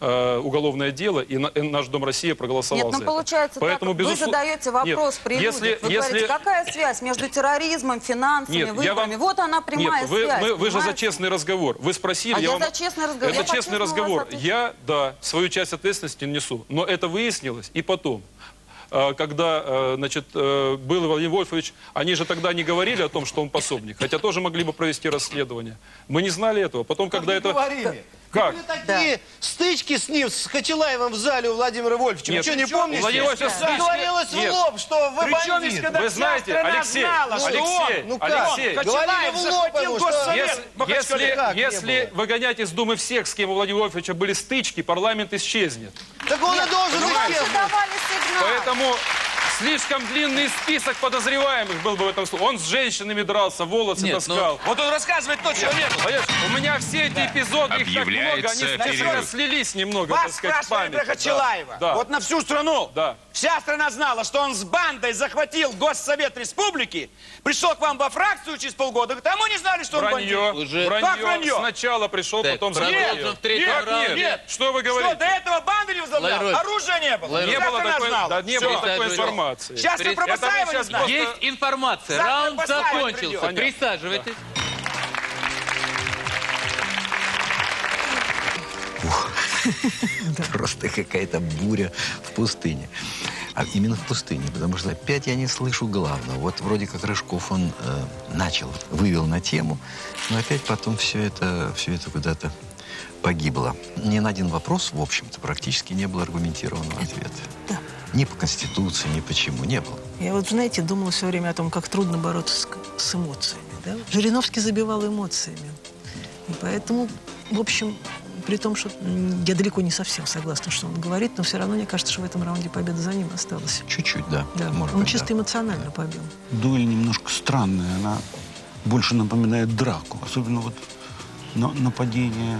э, уголовное дело, и, на, и наш Дом России проголосовал Нет, ну за получается это. Поэтому, так, вы безусловно... задаете вопрос Нет, при людях. если, Вы если... говорите, какая связь между терроризмом, финансами, Нет, выборами? я вам... Вот она прямая Нет, вы, связь. мы, вы же за понимаете? честный разговор. Вы спросили, А я я вам... за честный разговор. Это Я честный по-честному разговор. вас отвечу. Я, да, свою часть ответственности несу. Но это выяснилось и потом. Когда, значит, был Владимир Вольфович, они же тогда не говорили о том, что он пособник, хотя тоже могли бы провести расследование. Мы не знали этого. Потом, когда это... Говорили. Как? Были такие да. стычки с ним, с Хачилаевым в зале у Владимира Вольфовича. Нет, вы что, не помните? Владимир Вольфович, да. Говорилось в лоб, что вы бандит. Вы знаете, Алексей, знала, Алексей, он, ну как? Алексей, Говорили в лоб, что... госсовет. Если, если выгонять из Думы всех, с кем у Владимира Вольфовича были стычки, парламент исчезнет. Так он Нет, и должен ну, вам же исчезнуть. давали сигнал. Поэтому слишком длинный список подозреваемых был бы в этом случае. Он с женщинами дрался, волосы Нет, таскал. Вот он рассказывает то, чего нет. Понимаешь, у меня все эти эпизоды, их так много, они Объявляется слились, слились немного, Вас так сказать, в спрашивали память. про Хачилаева. Да. Вот на всю страну. Да. Вся страна знала, что он с бандой захватил Госсовет Республики, пришел к вам во фракцию через полгода, а мы не знали, что он Вранье, бандит. Уже- вранье. Как вранье? Сначала пришел, Так, потом продолжим захватил. в третьем Нет, раунде. нет. Что вы Что, говорите? до этого банды не возглавлял? Владимир Оружия не было. Владимир Не Вся было страна такой, знала. да, не Всё. было такой Присаживайтесь. информации. Сейчас При- вы про Это вы Басаева не сейчас знали. Есть информация. Завтра Раунд Басаева закончился. придет. Понятно. Присаживайтесь. Просто какая-то буря в пустыне. А именно в пустыне, потому что опять я не слышу главного. Вот вроде как Рыжков он э, начал, вывел на тему, но опять потом все это, все это куда-то погибло. Ни на один вопрос, в общем-то, практически не было аргументированного ответа. Да. Ни по Конституции, ни почему. Не было. Я вот, знаете, думала все время о том, как трудно бороться с, с эмоциями. Да? Жириновский забивал эмоциями. И поэтому, в общем, при том, что м, я далеко не совсем согласна, что он говорит, но все равно мне кажется, что в этом раунде победа за ним осталась. Чуть-чуть, да. Да. Может Он быть, чисто да. эмоционально побил. Дуэль немножко странная, она больше напоминает драку. Особенно вот на- нападение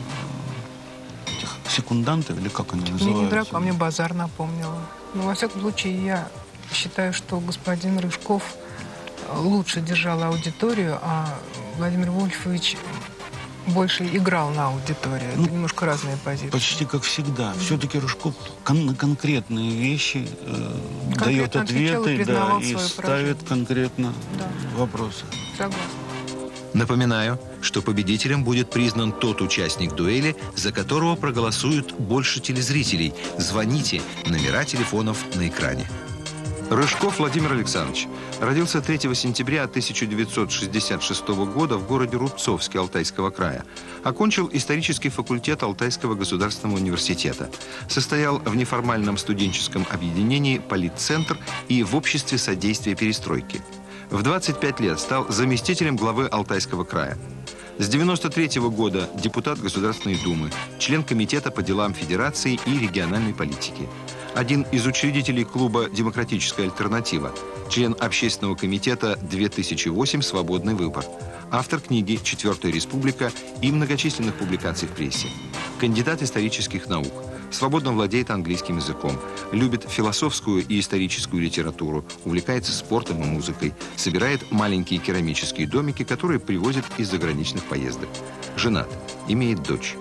э, этих секундантов, или как они Мне называются? не драку, а мне базар напомнило. Ну, во всяком случае, я считаю, что господин Рыжков лучше держал аудиторию, а Владимир Вольфович больше играл на аудиторию. Это Ну, немножко разные позиции. Почти как всегда. Все-таки Рыжков кон- на конкретные вещи э, Конкретно дает отвечал и ответы, да, признавал и свое ставит поражение. конкретно Да. вопросы. Согласна. Напоминаю, что победителем будет признан тот участник дуэли, за которого проголосуют больше телезрителей. Звоните. Номера телефонов на экране. Рыжков Владимир Александрович родился третьего сентября тысяча девятьсот шестьдесят шестого года в городе Рубцовске Алтайского края. Окончил исторический факультет Алтайского государственного университета. Состоял в неформальном студенческом объединении «Политцентр» и в обществе содействия перестройки. В двадцать пять лет стал заместителем главы Алтайского края. С девяносто третьего года депутат Государственной Думы, член Комитета по делам Федерации и региональной политики. Один из учредителей клуба «Демократическая альтернатива», член Общественного комитета две тысячи восемь «Свободный выбор», автор книги «Четвертая республика» и многочисленных публикаций в прессе, кандидат исторических наук, свободно владеет английским языком, любит философскую и историческую литературу, увлекается спортом и музыкой, собирает маленькие керамические домики, которые привозит из заграничных поездок. Женат, имеет дочь.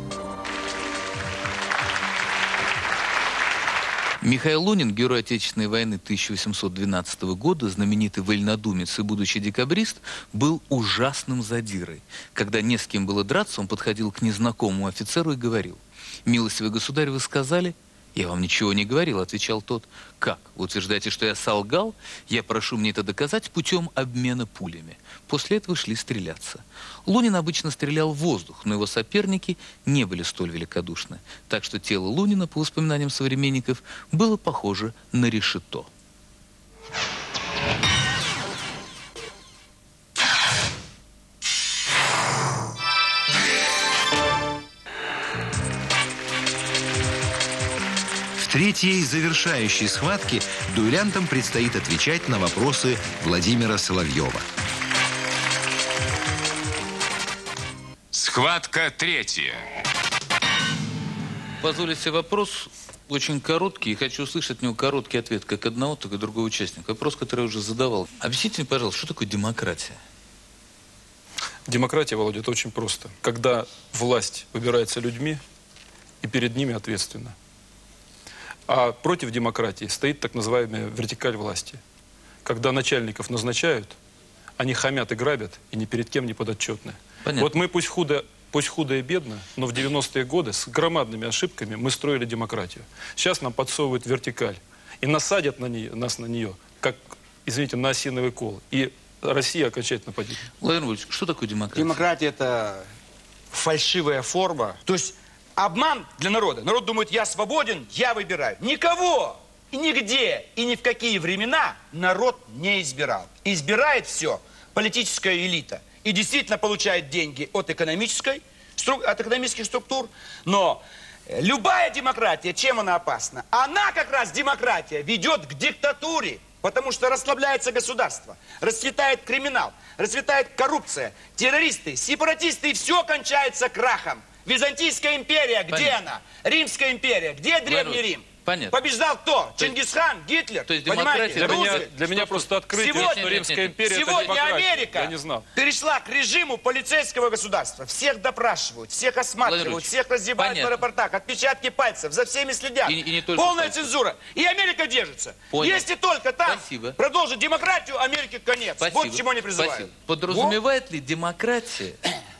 Михаил Лунин, герой Отечественной войны тысяча восемьсот двенадцатого года, знаменитый вольнодумец и будущий декабрист, был ужасным задирой. Когда не с кем было драться, он подходил к незнакомому офицеру и говорил: «Милостивый государь, вы сказали?» «Я вам ничего не говорил», — отвечал тот. «Как? Вы утверждаете, что я солгал? Я прошу мне это доказать путем обмена пулями». После этого шли стреляться. Лунин обычно стрелял в воздух, но его соперники не были столь великодушны. Так что тело Лунина, по воспоминаниям современников, было похоже на решето. В третьей завершающей схватке дуэлянтам предстоит отвечать на вопросы Владимира Соловьева. Схватка третья. Позволю себе вопрос очень короткий, и хочу услышать от него короткий ответ как одного, так и другого участника. Вопрос, который я уже задавал. Объясните мне, пожалуйста, что такое демократия? Демократия, Володя, это очень просто. Когда власть выбирается людьми, и перед ними ответственна. А против демократии стоит так называемая вертикаль власти. Когда начальников назначают, они хамят и грабят, и ни перед кем не подотчетны. Понятно. Вот мы пусть худо, пусть худо и бедно, но в девяностые годы с громадными ошибками мы строили демократию. Сейчас нам подсовывают вертикаль. И насадят на нее, нас на нее, как, извините, на осиновый кол. И Россия окончательно погибнет. Владимир Владимирович, что такое демократия? Демократия – это фальшивая форма. То есть обман для народа. Народ думает, я свободен, я выбираю. Никого, и нигде, и ни в какие времена народ не избирал. Избирает все политическая элита. И действительно получает деньги от экономической, от экономических структур. Но любая демократия, чем она опасна? Она как раз, демократия, ведет к диктатуре. Потому что расслабляется государство, расцветает криминал, расцветает коррупция, террористы, сепаратисты, и все кончается крахом. Византийская империя, где Понятно. она? Римская империя, где Древний Владимир, Рим? понятно. Побеждал кто? То есть- Чингисхан, Гитлер? то есть Понимаете? Для меня, Рузвельт? для меня просто открытие, Сегодня- что Римская империя это Сегодня демократия. Америка Я не знал. перешла к режиму полицейского государства. Всех допрашивают, всех осматривают, Владимир всех раздевают понятно. в аэропортах, отпечатки пальцев, за всеми следят. И- и не только Полная пальцев. цензура. И Америка держится. Понял. Если только там Спасибо. продолжит демократию, Америке конец. Спасибо. Вот к чему они призывают. Спасибо. Подразумевает ли демократия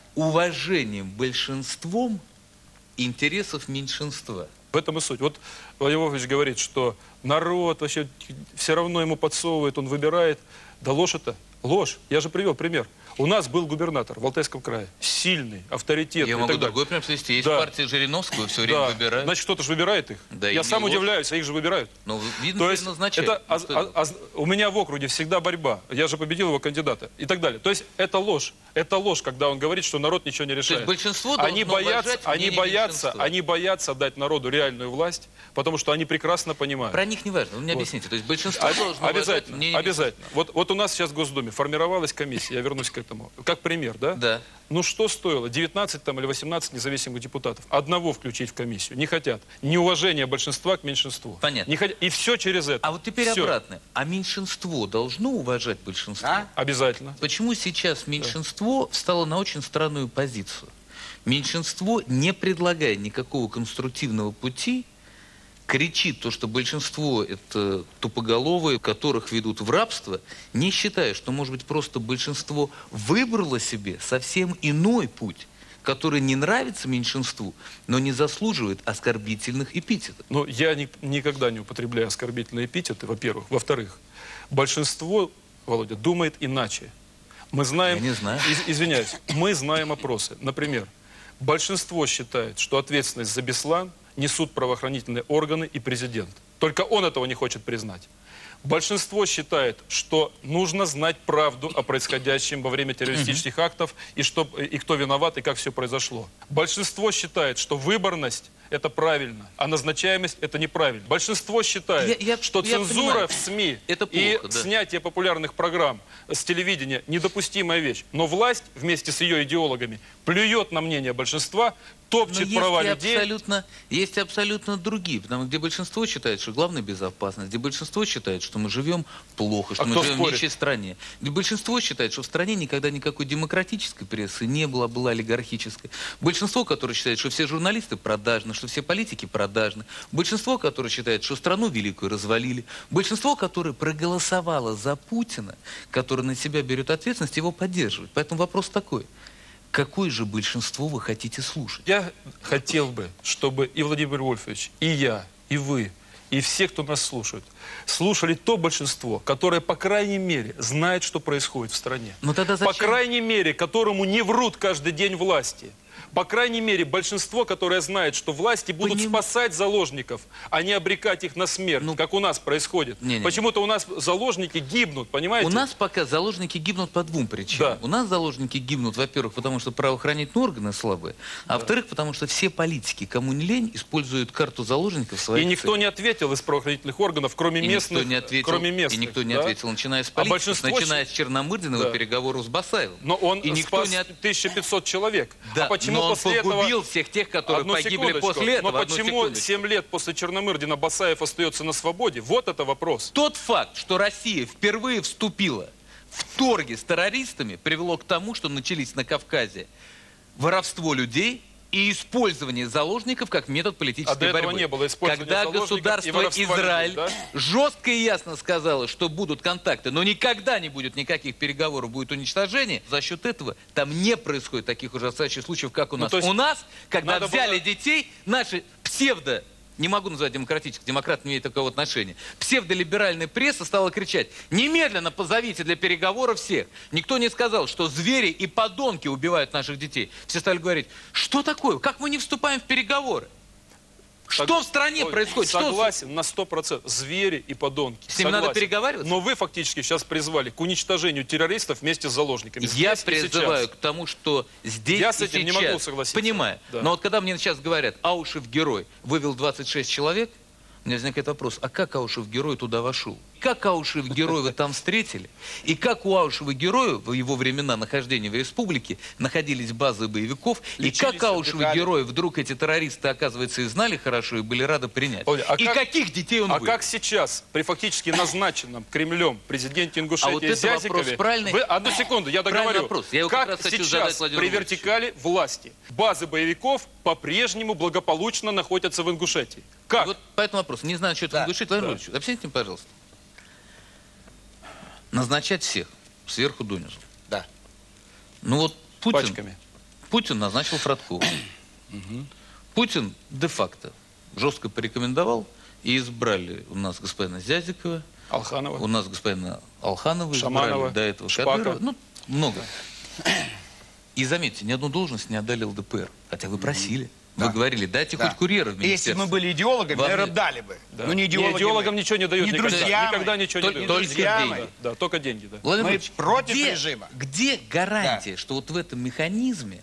уважением большинством интересов меньшинства? В этом и суть. Вот Владимир Вольфович говорит, что народ вообще все равно ему подсовывает, он выбирает. Да ложь это. Ложь. Я же привел пример. У нас был губернатор в Алтайском крае. Сильный, авторитетный. Я и могу так далее. другой пример привести. Есть Да. партия Жириновского, все время Да. выбирают. Значит, кто-то же выбирает их. Да, и Я не сам ложь. удивляюсь, а их же выбирают. Ну, видно, То есть назначают. это, Ну, а- что это? а- а- у меня в округе всегда борьба. Я же победил его кандидата и так далее. То есть это ложь. Это ложь, когда он говорит, что народ ничего не решает. большинство они должно боятся, уважать они мнение боятся, меньшинства. они боятся дать народу реальную власть, потому что они прекрасно понимают. Про них не важно. Вы мне Вот. объясните. То есть большинство А- должно уважать обязательно, мнение обязательно. Вот, вот у нас сейчас в Госдуме формировалась комиссия, я вернусь к этому. Как пример, да? Да. Ну что стоило? девятнадцать там, или восемнадцать независимых депутатов. Одного включить в комиссию. Не хотят. Неуважение большинства к меньшинству. Понятно. Не хотят. И все через это. А вот теперь Всё. обратно. А меньшинство должно уважать большинство? А? Обязательно. Почему сейчас меньшинство встало на очень странную позицию? Меньшинство, не предлагая никакого конструктивного пути, кричит то, что большинство это тупоголовые, которых ведут в рабство, не считая, что, может быть, просто большинство выбрало себе совсем иной путь, который не нравится меньшинству, но не заслуживает оскорбительных эпитетов. Ну, я ни- никогда не употребляю оскорбительные эпитеты, во-первых. Во-вторых, большинство, Володя, думает иначе. Мы знаем... Я не знаю. Из- извиняюсь. Мы знаем опросы. Например, большинство считает, что ответственность за Беслан несут правоохранительные органы и президент. Только он этого не хочет признать. Большинство считает, что нужно знать правду о происходящем во время террористических актов и, что, и кто виноват, и как все произошло. Большинство считает, что выборность – это правильно, а назначаемость – это неправильно. Большинство считает, Я- я- что я цензура понимаю. в СМИ Это и плохо, да. снятие популярных программ с телевидения – недопустимая вещь. Но власть вместе с ее идеологами плюет на мнение большинства, Но топчет есть права и людей. абсолютно, есть и абсолютно другие, потому что где большинство считает, что главное безопасность, где большинство считает, что мы живем плохо, что А мы кто живем в спорит? нищей стране, где большинство считает, что в стране никогда никакой демократической прессы не было, была олигархической. Большинство, которое считает, что все журналисты продажны, что все политики продажны. Большинство, которое считает, что страну великую развалили. Большинство, которое проголосовало за Путина, который на себя берет ответственность, его поддерживает. Поэтому вопрос такой. Какое же большинство вы хотите слушать? Я хотел бы, чтобы и Владимир Вольфович, и я, и вы, и все, кто нас слушает, слушали то большинство, которое, по крайней мере, знает, что происходит в стране. Но тогда зачем? По крайней мере, которому не врут каждый день власти. По крайней мере, большинство, которое знает, что власти будут Поним- спасать заложников, а не обрекать их на смерть, как у нас происходит. Не-не-не. Почему-то у нас заложники гибнут, понимаете? У нас пока заложники гибнут по двум причинам. Да. У нас заложники гибнут, во-первых, потому что правоохранительные органы слабые, а во-вторых, потому что все политики, кому не лень, используют карту заложников в И своих никто целях. не ответил из правоохранительных органов, кроме И местных. никто не ответил, кроме местных, и никто не да? ответил, начиная с А политиков, большинство начиная щ- с Черномырдинова Да. переговоров с Басаевым. Но он и никто спас не от- тысячу пятьсот человек. Да, а почему но он после погубил этого... всех тех, которые Одну погибли секундочку. после этого. Но Одну почему секундочку. семь лет после Черномырдина Басаев остается на свободе? Вот это вопрос. Тот факт, что Россия впервые вступила в торги с террористами, привело к тому, что начались на Кавказе воровство людей и и использование заложников как метод политической А до этого борьбы. не было использования Когда заложников и государство воровства Израиль людей, да? жестко и ясно сказала, что будут контакты, но никогда не будет никаких переговоров, будет уничтожение, за счет этого там не происходит таких ужасающих случаев, как у Ну, нас. то есть У нас, когда надо взяли было- детей, наши псевдо, не могу назвать демократических, демократ не имеет такого отношения, псевдолиберальная пресса стала кричать: немедленно позовите для переговоров всех. Никто не сказал, что звери и подонки убивают наших детей. Все стали говорить: что такое? Как мы не вступаем в переговоры? Что в стране Ой, происходит? Что- Согласен, на сто процентов. Звери и подонки. С ними надо Согласен. переговариваться? Но вы фактически сейчас призвали к уничтожению террористов вместе с заложниками. Я Здесь и призываю сейчас. к тому, что здесь Я с и этим не сейчас, могу согласиться. понимаю, Да. но вот когда мне сейчас говорят: Аушев герой, вывел двадцать шесть человек, у меня возникает вопрос: а как Аушев герой туда вошел? Как Аушев герой вы там встретили? И как у Аушева героя в его времена нахождения в республике находились базы боевиков? И Лечились, как Аушева отдыхали. героя вдруг эти террористы, оказывается, и знали хорошо, и были рады принять? Оля, а и как- каких детей он А вывел? как сейчас, при фактически назначенном Кремлем президенте Ингушетии А вот это Зязикове... вопрос правильный. Вы, одну секунду, я Правильный договорю. вопрос. Я его как как раз хочу сейчас задать Владимиру при Владимировичу. вертикали власти базы боевиков по-прежнему благополучно находятся в Ингушетии? Как? Вот по этому вопросу. Не знаю, что это Да. Владимир Владимирович, объясните мне, пожалуйста. Назначать всех сверху донизу. Да. Ну вот Путин, Пачками. Путин назначил Фродкова. Путин де-факто жестко порекомендовал, и избрали у нас господина Зязикова, Алханова. у нас господина Алханова, Шаманова, избрали до этого Шпака. Кадырова. Ну, много. И заметьте, ни одну должность не отдали ЛДПР. Хотя вы просили. Вы Да. говорили: дайте Да. хоть курьера в И если бы мы министерство. были идеологами, Вам наверное, не- дали бы. Да. Ну, не Не, идеологи идеологам мы. ничего не дают Не никогда. друзья мы. Никогда ничего Только- не только дают. друзья деньги. мы. Да, только деньги, да. Владимир Мы Владимирович, против где, режима. Где гарантия, что вот в этом механизме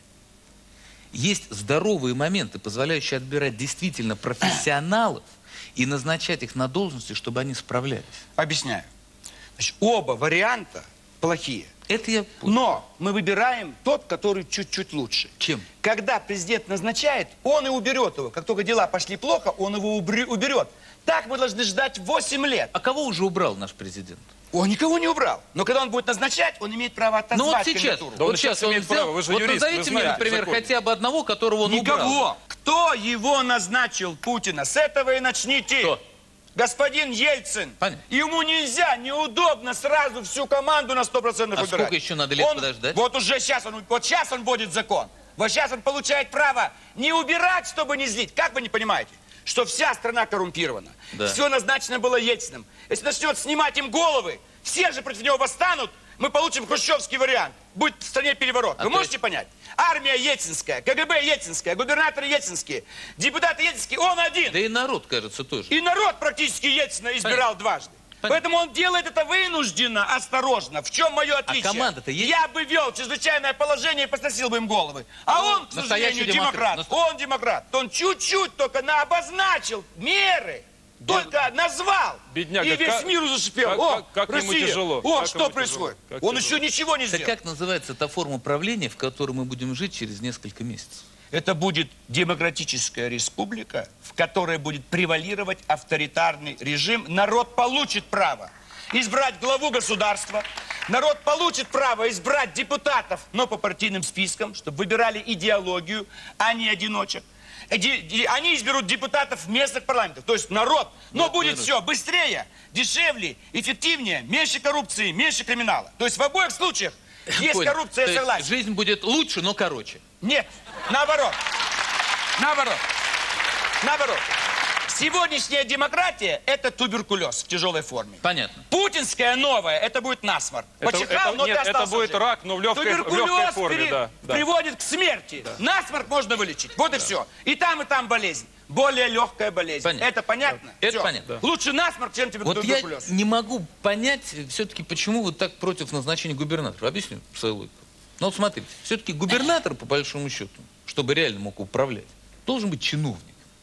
есть здоровые моменты, позволяющие отбирать действительно профессионалов и назначать их на должности, чтобы они справлялись? Объясняю. Значит, оба варианта плохие. Это я понял. Но мы выбираем тот, который чуть-чуть лучше. Чем? Когда президент назначает, он и уберет его. Как только дела пошли плохо, он его убре- уберет. Так мы должны ждать восемь лет. А кого уже убрал наш президент? Он никого не убрал. Но когда он будет назначать, он имеет право отозвать Ну вот сейчас, кандидатуру. Да он вот сейчас сейчас он имеет взял, право, вы же вот юрист, вы назовите мне, знаете например, законы. хотя бы одного, которого он убрал. Никого. Кто его назначил, Путина? С этого и начните. Кто? Господин Ельцин. Понятно. Ему нельзя, неудобно сразу всю команду на сто процентов А выбирать. сколько еще надо лет Он- подождать? Вот уже сейчас он, вот сейчас он вводит закон. Вот сейчас он получает право не убирать, чтобы не злить. Как вы не понимаете? Что вся страна коррумпирована. Да. Все назначено было Ельциным. Если начнет снимать им головы, все же против него восстанут, мы получим хрущевский вариант. Будет в стране переворот. А Вы то можете понять? Армия ельцинская, КГБ ельцинская, губернаторы ельцинские, депутаты ельцинские, он один. Да и народ, кажется, тоже. И народ практически Ельцина избирал дважды. Понятно. Поэтому он делает это вынужденно, осторожно. В чем мое отличие? команда-то есть? Я бы вел чрезвычайное положение и посносил бы им головы. А он, к настоящий сожалению, демократ. демократ. Он демократ. Он чуть-чуть только на обозначил меры. Только назвал. Бедняга, и весь как- мир уже шипел. как- О, как- как ему Россия. тяжело, О, как что ему происходит? тяжело, как Он тяжело. еще ничего не Это сделал. как называется та форма правления, в которой мы будем жить через несколько месяцев? Это будет демократическая республика, в которой будет превалировать авторитарный режим. Народ получит право избрать главу государства. Народ получит право избрать депутатов, но по партийным спискам, чтобы выбирали идеологию, а не одиночек. Эти- ди- Они изберут депутатов в местных парламентах, то есть народ. Но будет все быстрее, дешевле, эффективнее, меньше коррупции, меньше криминала. То есть в обоих случаях есть Понял. коррупция, То есть согласен. жизнь будет лучше, но короче. Нет, наоборот. Наоборот. Наоборот. Сегодняшняя демократия – это туберкулез в тяжелой форме. Понятно. Путинская новая – это будет насморк. Это- Почихал, это- но нет, ты остался это будет жив. рак, но в легкой- в легкой Туберкулез форме, пере- да, да. приводит к смерти. Насморк можно вылечить. Вот и все. И там, и там болезнь. Более легкая болезнь. Понятно. Это понятно? Это Всё. понятно. Лучше насморк, чем Вот я туберкулез. не могу понять все-таки, почему вы так против назначения губернатора. Объясню свою логику. Ну вот смотрите, все-таки губернатор, по большому счету, чтобы реально мог управлять, должен быть чиновник.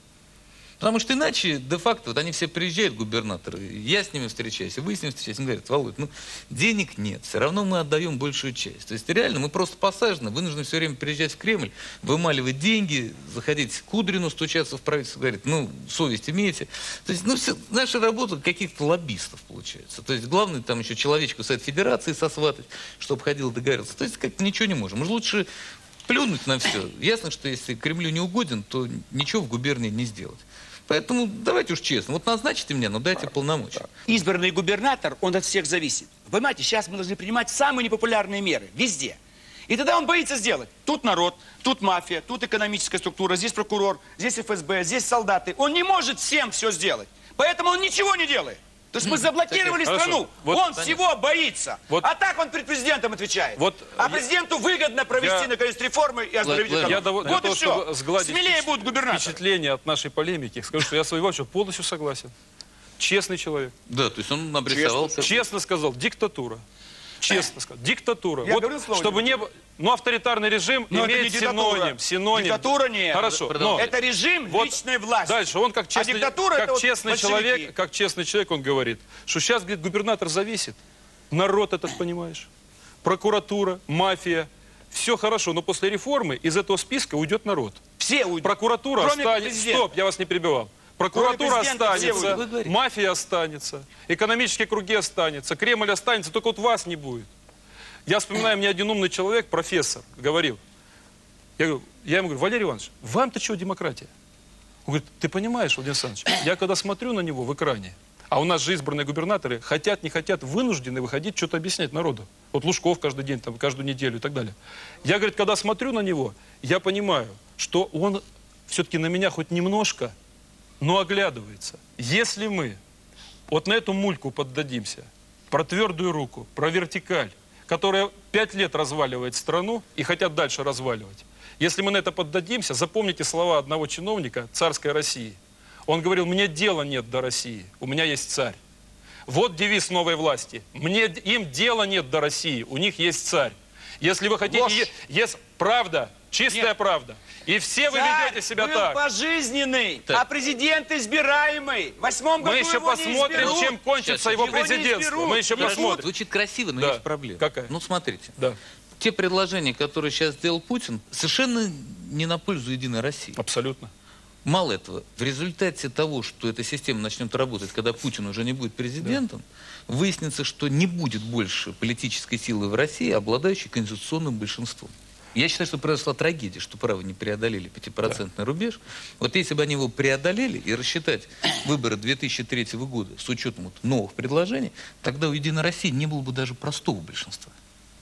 Потому что иначе, де-факто, вот они все приезжают, губернаторы, я с ними встречаюсь, и вы с ними встречаетесь, они говорят: Володь, ну, денег нет, все равно мы отдаем большую часть. То есть реально мы просто посажены, вынуждены все время приезжать в Кремль, вымаливать деньги, заходить к Кудрину, стучаться в правительство, говорит: ну, совесть имеете. То есть, ну, все, наша работа каких-то лоббистов получается. То есть главное там еще человечку Совет Федерации сосватать, чтобы ходил договорился. То есть как-то ничего не можем. Мы же лучше плюнуть на все. Ясно, что если Кремлю не угоден, то ничего в губернии не сделать. Поэтому давайте уж честно. Вот назначите меня, но дайте полномочия. Избранный губернатор, он от всех зависит. Понимаете, сейчас мы должны принимать самые непопулярные меры. Везде. И тогда он боится сделать. Тут народ, тут мафия, тут экономическая структура, здесь прокурор, здесь эф эс бэ, здесь солдаты. Он не может всем все сделать. Поэтому он ничего не делает. То есть мы заблокировали Хорошо. страну. Вот, он понятно. всего боится. Вот. А так он перед президентом отвечает. Вот а я- президенту выгодно провести я- наконец реформы и оздоровить Я экономику. дов- для Вот того, и все. чтобы сгладить Смелее впечат- будет губернатор. впечатление от нашей полемики, скажу, что я с Владимиром полностью согласен. Честный человек. Да, то есть он обрисовал... Честно, честно сказал, диктатура. Честно сказал, диктатура. Я Вот, говорил слово чтобы не было... Ну, авторитарный режим Но это имеет не диктатура. синоним. Синоним. Диктатура нет. Хорошо, но... Это режим Вот личной власти. Дальше, он как честный, а диктатура как это вот честный большевики. человек, как честный человек, он говорит, что сейчас, говорит, губернатор зависит. Народ этот, понимаешь? Прокуратура, мафия. Все хорошо, но после реформы из этого списка уйдет народ. Все уйдут. Прокуратура Кроме останется... президента. Стоп, я вас не перебивал. Прокуратура президента все останется, уйдут. мафия останется, экономические круги останется, Кремль останется, только вот вас не будет. Я вспоминаю, мне один умный человек, профессор, говорил. Я, говорю, я ему говорю, Валерий Иванович, вам-то чего демократия? Он говорит, ты понимаешь, Владимир Александрович, я когда смотрю на него в экране, а у нас же избранные губернаторы, хотят, не хотят, вынуждены выходить, что-то объяснять народу. Вот Лужков каждый день, там, каждую неделю и так далее. Я, говорит, когда смотрю на него, я понимаю, что он все-таки на меня хоть немножко, но оглядывается. Если мы вот на эту мульку поддадимся, про твердую руку, про вертикаль, которая пять лет разваливает страну и хотят дальше разваливать. Если мы на это поддадимся, запомните слова одного чиновника царской России. Он говорил, мне дела нет до России, у меня есть царь. Вот девиз новой власти. Мне, им дела нет до России, у них есть царь. Если вы хотите... Ложь. е- Есть правда, чистая Нет. правда. И все вы Царь ведете себя был так. пожизненный, Так. а президент избираемый. В восьмом году Мы еще его не посмотрим, изберут. чем кончится Сейчас, его его не президентство. изберут. Мы еще Нет. посмотрим. Звучит красиво, но Да. есть проблема. Какая? Ну, смотрите. Да, Те предложения, которые сейчас сделал Путин, совершенно не на пользу Единой России. абсолютно. Мало этого, в результате того, что эта система начнет работать, когда Путин уже не будет президентом, выяснится, что не будет больше политической силы в России, обладающей конституционным большинством. Я считаю, что произошла трагедия, что правы не преодолели пятипроцентный рубеж. Вот если бы они его преодолели и рассчитать выборы две тысячи третьего года с учетом вот новых предложений, тогда у Единой России не было бы даже простого большинства.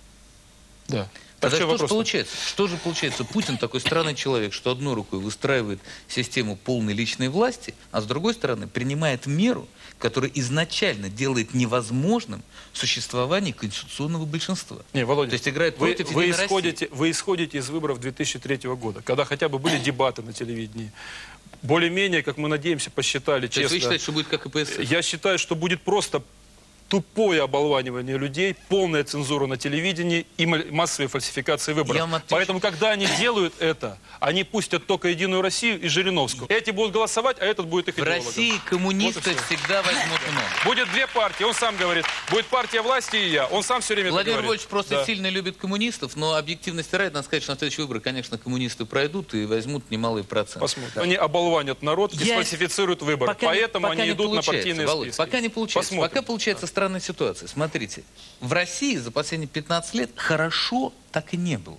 Да. Тогда в чем что же вопрос-то? получается? Что же получается? Путин такой странный человек, что одной рукой выстраивает систему полной личной власти, а с другой стороны принимает меру, которая изначально делает невозможным существование конституционного большинства. Не, Володя, То есть играет вы, против вы, Единой исходите, вы исходите из выборов две тысячи третьего года, когда хотя бы были дебаты на телевидении. Более-менее, как мы надеемся, посчитали То есть честно. вы считаете, что будет как и КПСС? Я считаю, что будет просто тупое оболванивание людей, полная цензура на телевидении и ма- массовые фальсификации выборов. Я вам отвечу. Поэтому, когда они делают это, они пустят только Единую Россию и Жириновскую. Эти будут голосовать, а этот будет их В идеологом. России Вот и коммунисты всё. всегда возьмут много. Будет две партии, он сам говорит. Будет партия власти и я. Он сам все время это Владимир говорит. Вольфович просто Да. сильно любит коммунистов, но объективность ради, надо сказать, что на следующие выборы, конечно, коммунисты пройдут и возьмут немалые проценты. Посмотрим. Они оболванят народ и Я- сфальсифицируют выборы. Пока не- Поэтому пока они не идут на получается, партийные Володь, списки. Пока не получается. Посмотрим. Пока получается странная ситуация. Смотрите, в России за последние пятнадцать лет хорошо так и не было.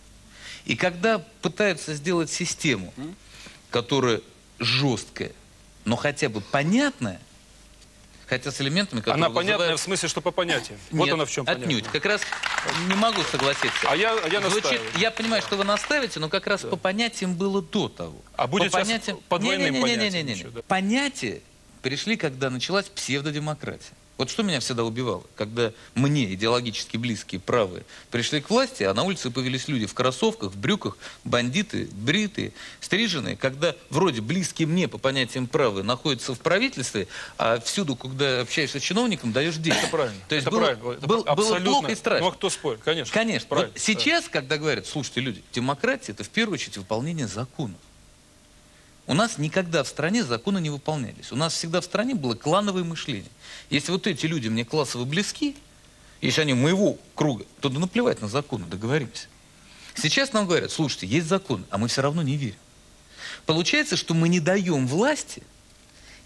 И когда пытаются сделать систему, которая жесткая, но хотя бы понятная, хотя с элементами, которые Она понятная вызывают... в смысле, что по понятиям. Вот Нет, она в чем отнюдь. понятна. Как раз не могу согласиться. А я, а я Звучит- настаиваю. я понимаю, что вы настаиваете, но как раз по понятиям было до того. А будет по сейчас понятиям... по двойным Не-не-не-не-не-не. понятиям еще, да. Понятия пришли, когда началась псевдодемократия. Вот что меня всегда убивало, когда мне, идеологически близкие, правые, пришли к власти, а на улице появились люди в кроссовках, в брюках, бандиты, бритые, стриженные, когда вроде близкие мне по понятиям правые находятся в правительстве, а всюду, когда общаешься с чиновником, даешь деньги. Это правильно. То есть это было, правильно. Это был- было абсолютно. плохо и страшно. Ну, а кто спорит? Конечно. Конечно. Правильно. Вот сейчас, когда говорят, слушайте, люди, демократия — это в первую очередь выполнение законов. У нас никогда в стране законы не выполнялись. У нас всегда в стране было клановое мышление. Если вот эти люди мне классово близки, если они моего круга, то да наплевать на законы, договоримся. Сейчас нам говорят, слушайте, есть закон, а мы все равно не верим. Получается, что мы не даем власти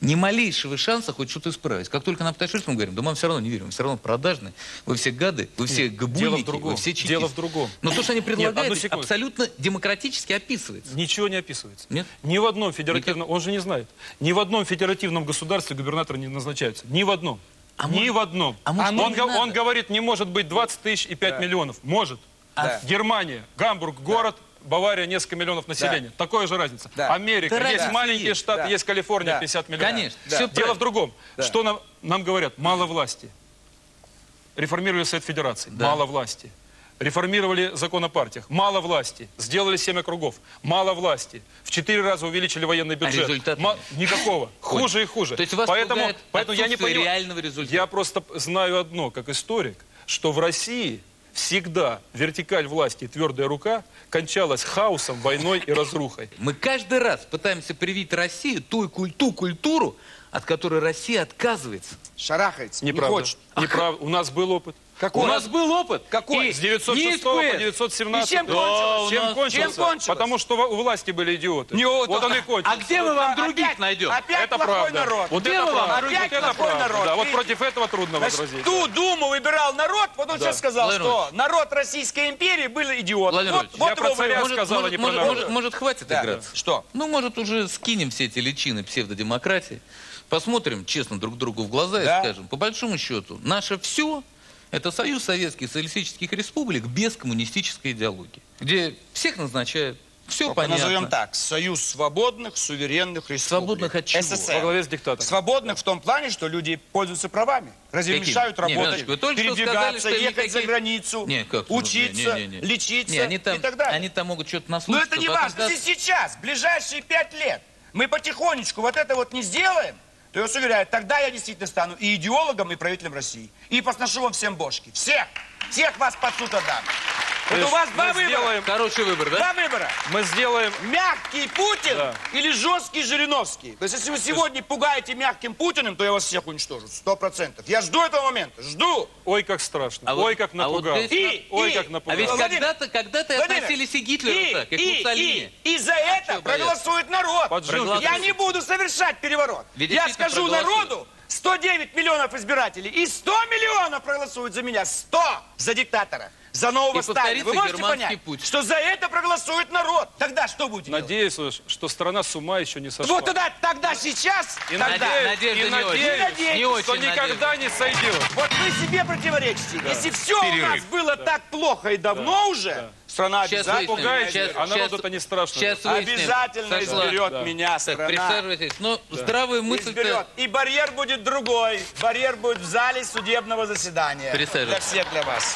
ни малейшего шанса хоть что-то исправить. Как только нам подошли, мы говорим, да мы вам все равно не верим, вы все равно продажные, вы все гады, вы все габуники, вы все чекисты. Дело в другом. Но то, что они предлагают, Нет, одну абсолютно демократически описывается. Ничего не описывается. Нет? Ни в одном федеративном, он же не знает, ни в одном федеративном государстве губернаторы не назначаются. Ни в одном. А ни может, в одном. А может, он, не он надо? говорит, не может быть двадцать тысяч и пять Да. миллионов. Может. Да. Германия, Гамбург, город, Бавария, несколько миллионов населения. Да. Такая же разница. Да. Америка, Да, есть разница маленькие есть. штаты, Да. есть Калифорния, Да. пятьдесят миллионов. Конечно. Да. Все Дело правильно. в другом. Да. Что нам, нам говорят? Мало власти. Реформировали Совет Федерации. Да. Мало власти. Реформировали закон о партиях. Мало власти. Сделали семь округов. Мало власти. В четыре раза увеличили военный бюджет. результата Ма- Никакого. Ой. Хуже и хуже. То есть вас поэтому пугает поэтому я не отсутствие понимаю. реального результата. Я просто знаю одно, как историк, что в России всегда вертикаль власти и твердая рука кончалась хаосом, войной и разрухой. Мы каждый раз пытаемся привить России ту, куль- ту культуру, от которой Россия отказывается. Шарахается, не Неправда. хочет. Неправда. У нас был опыт. Какой? У нас был опыт. Какой? И с девятьсот шестого по девятьсот семнадцатый. И чем Да, кончилось? у Чем нас- кончился? чем кончилось? Потому что во- у власти были идиоты. Не, вот вот- он и кончился. А где мы вам других Опять- найдем? Опять Это плохой правда. народ. Вот Где это мы вам правда. опять Вот это плохой правда. народ? Да, вот Видите? против этого трудно Значит, возразить. ту Думу выбирал народ, вот он Да. сейчас сказал, Владимир что народ Российской империи был идиот. Владимир Вот, Ильич, вот я его про царя выбрал. Может, сказал, а может, не про может, народ. может, может, хватит Да. играться? Что? Ну, может, уже скинем все эти личины псевдодемократии, посмотрим честно друг другу в глаза Да. и скажем, по большому счету, наше все – это союз советских социалистических республик без коммунистической идеологии, где всех назначают, все Только понятно. назовем так. Союз свободных, суверенных республик. Свободных от чего? СССР. Во главе с диктатором. Свободных в том плане, что люди пользуются правами. Разве Какими? мешают Не, работать, минуточку, вы только что сказали, передвигаться, что ехать никаких- за границу, Не, как? учиться, Не, не, не, не. лечиться Не, они там, и так далее. они там могут что-то Но наслушаться. это не потом важно. даст- Если сейчас, в ближайшие пять лет, мы потихонечку вот это вот не сделаем, то я вас уверяю, тогда я действительно стану и идеологом, и правителем России. И посношу вам всем бошки. Всех! Всех вас под суд отдам. То Вот есть у вас два мы выбора. сделаем- Хороший выбор, да? Два выбора. Мы сделаем... Мягкий Путин Да. или жесткий Жириновский. То есть, если вы сегодня пугаете мягким Путиным, то я вас всех уничтожу. Сто процентов. Я жду этого момента. Жду. Ой, как страшно. А вот- Ой, как а вот напугал. здесь- И, Ой, и- как А напугал. ведь Владимир, когда-то когда-то Владимир, относились и к Гитлеру и, так, и к и, Муссолини. и, и за это чего бояться? проголосует народ. Поджилки. Я не буду совершать переворот. Ведь Я действительно скажу проголосуют. народу, сто девять миллионов избирателей, и сто миллионов проголосуют за меня. сто за диктатора. За нового И Сталина. Вы повторится можете германский понять, путь. что за это проголосует народ? Тогда что будете делать? Надеюсь, что страна с ума еще не сошла. Вот тогда, тогда сейчас, И тогда. надеюсь, Надежда и не очень. надеюсь, надейтесь, Не очень что надеюсь. никогда не сойдет. Вот вы себе противоречите. Если все у нас было так плохо и давно уже, страна Сейчас обязательно... выясним. Пугаете, меня Сейчас- а изберет. народу-то не страшно. Сейчас выясним. Обязательно Сошла. изберет Да. меня Так, страна. присаживайтесь. Но здравая мысль... Изберет. И барьер будет другой. Барьер будет в зале судебного заседания. Присаживайтесь. Для всех, для вас.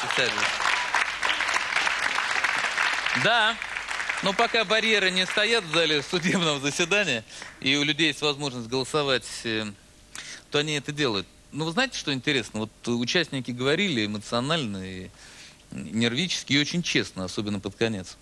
Да, но пока барьеры не стоят в зале судебного заседания, и у людей есть возможность голосовать, э, то они это делают. Но вы знаете, что интересно? Вот участники говорили эмоционально и нервически, и очень честно, особенно под конец.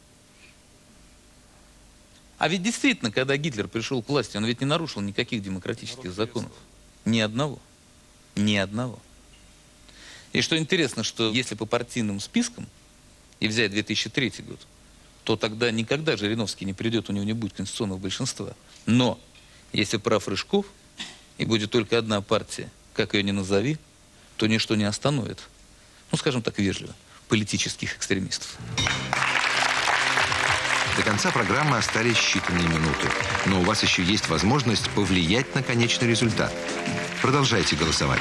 А ведь действительно, когда Гитлер пришел к власти, он ведь не нарушил никаких демократических законов. Ни одного. Ни одного. И что интересно, что если по партийным спискам, и взять две тысячи третий год, то тогда никогда Жириновский не придет, у него не будет конституционного большинства. Но если прав Рыжков, и будет только одна партия, как ее ни назови, то ничто не остановит, ну, скажем так вежливо, политических экстремистов. До конца программы остались считанные минуты, но у вас еще есть возможность повлиять на конечный результат. Продолжайте голосовать.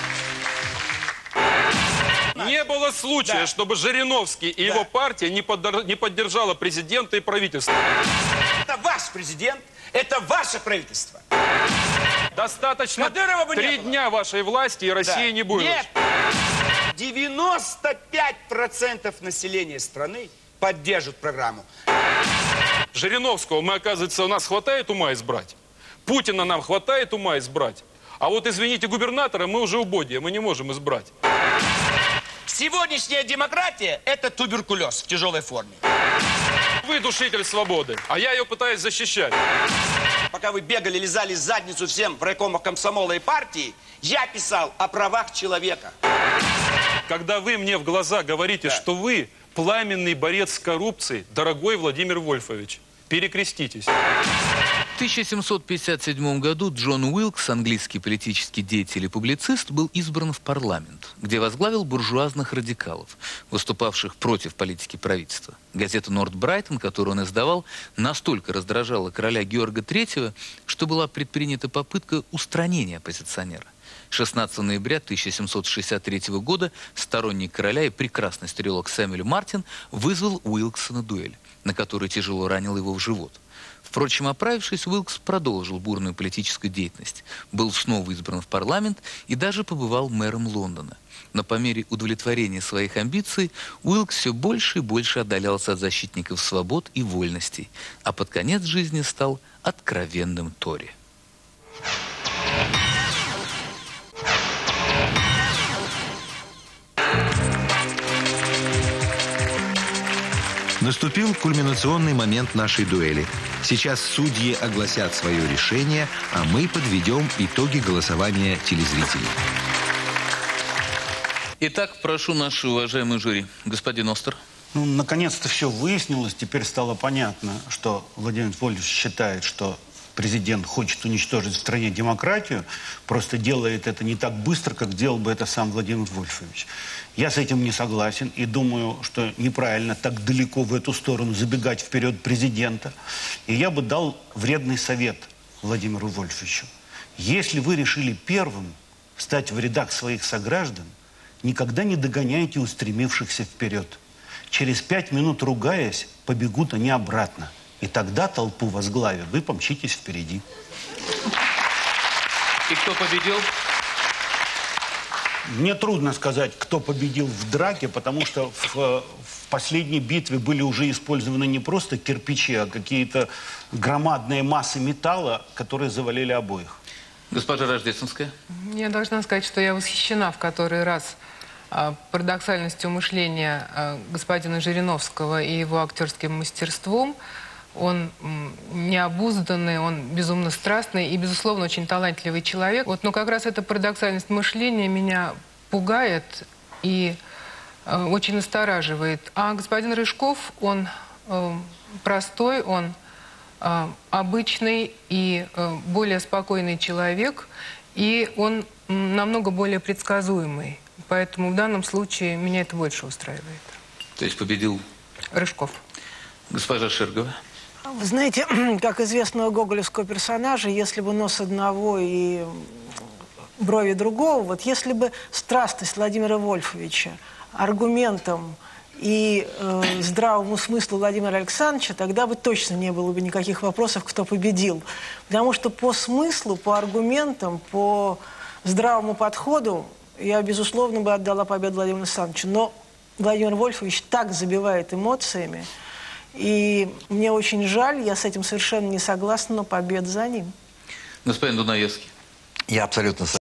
Не было случая, Да. чтобы Жириновский и Да. его партия не, поддер- не поддержала президента и правительство. Это ваш президент, это ваше правительство. Достаточно Кадырова бы не три было. дня вашей власти, и России Да. не будет. Нет. девяносто пять процентов населения страны поддержат программу. Жириновского мы, оказывается, у нас хватает ума избрать. Путина нам хватает ума избрать. А вот, извините, губернатора мы уже убодие, мы не можем избрать. Сегодняшняя демократия – это туберкулез в тяжелой форме. Вы душитель свободы, а я ее пытаюсь защищать. Пока вы бегали, лизали задницу всем в райкомах комсомола и партии, я писал о правах человека. Когда вы мне в глаза говорите, Да. что вы пламенный борец с коррупцией, дорогой Владимир Вольфович, перекреститесь. В тысяча семьсот пятьдесят седьмом году Джон Уилкс, английский политический деятель и публицист, был избран в парламент, где возглавил буржуазных радикалов, выступавших против политики правительства. Газета «Норт Брайтон», которую он издавал, настолько раздражала короля Георга третьего, что была предпринята попытка устранения оппозиционера. шестнадцатого ноября тысяча семьсот шестьдесят третьего года сторонник короля и прекрасный стрелок Сэмюэль Мартин вызвал Уилкса на дуэль, на которой тяжело ранил его в живот. Впрочем, оправившись, Уилкс продолжил бурную политическую деятельность, был снова избран в парламент и даже побывал мэром Лондона. Но по мере удовлетворения своих амбиций Уилкс все больше и больше отдалялся от защитников свобод и вольностей, а под конец жизни стал откровенным Тори. Наступил кульминационный момент нашей дуэли. Сейчас судьи огласят свое решение, а мы подведем итоги голосования телезрителей. Итак, прошу наши уважаемые жюри. Господин Остер. Ну, наконец-то все выяснилось. Теперь стало понятно, что Владимир Вольфович считает, что президент хочет уничтожить в стране демократию, просто делает это не так быстро, как делал бы это сам Владимир Вольфович. Я с этим не согласен и думаю, что неправильно так далеко в эту сторону забегать вперед президента. И я бы дал вредный совет Владимиру Вольфовичу. Если вы решили первым стать в рядах своих сограждан, никогда не догоняйте устремившихся вперед. Через пять минут, ругаясь, побегут они обратно. И тогда, толпу возглавив, вы помчитесь впереди. И кто победил? Мне трудно сказать, кто победил в драке, потому что в, в последней битве были уже использованы не просто кирпичи, а какие-то громадные массы металла, которые завалили обоих. Госпожа Рождественская. Я должна сказать, что я восхищена в который раз а, парадоксальностью мышления а, господина Жириновского и его актерским мастерством. Он необузданный, он безумно страстный и, безусловно, очень талантливый человек. Вот, но как раз эта парадоксальность мышления меня пугает и э, очень настораживает. А господин Рыжков, он э, простой, он э, обычный и э, более спокойный человек, и он э, намного более предсказуемый. Поэтому в данном случае меня это больше устраивает. То есть победил Рыжков. Госпожа Ширгова. Вы знаете, как известного гоголевского персонажа, если бы нос одного и брови другого, вот если бы страстность Владимира Вольфовича аргументом и э, здравому смыслу Владимира Александровича, тогда бы точно не было бы никаких вопросов, кто победил. Потому что по смыслу, по аргументам, по здравому подходу я, безусловно, бы отдала победу Владимиру Александровичу. Но Владимир Вольфович так забивает эмоциями, и мне очень жаль, я с этим совершенно не согласна, но победа за ним. Господин Дунаевский. Я абсолютно согласен.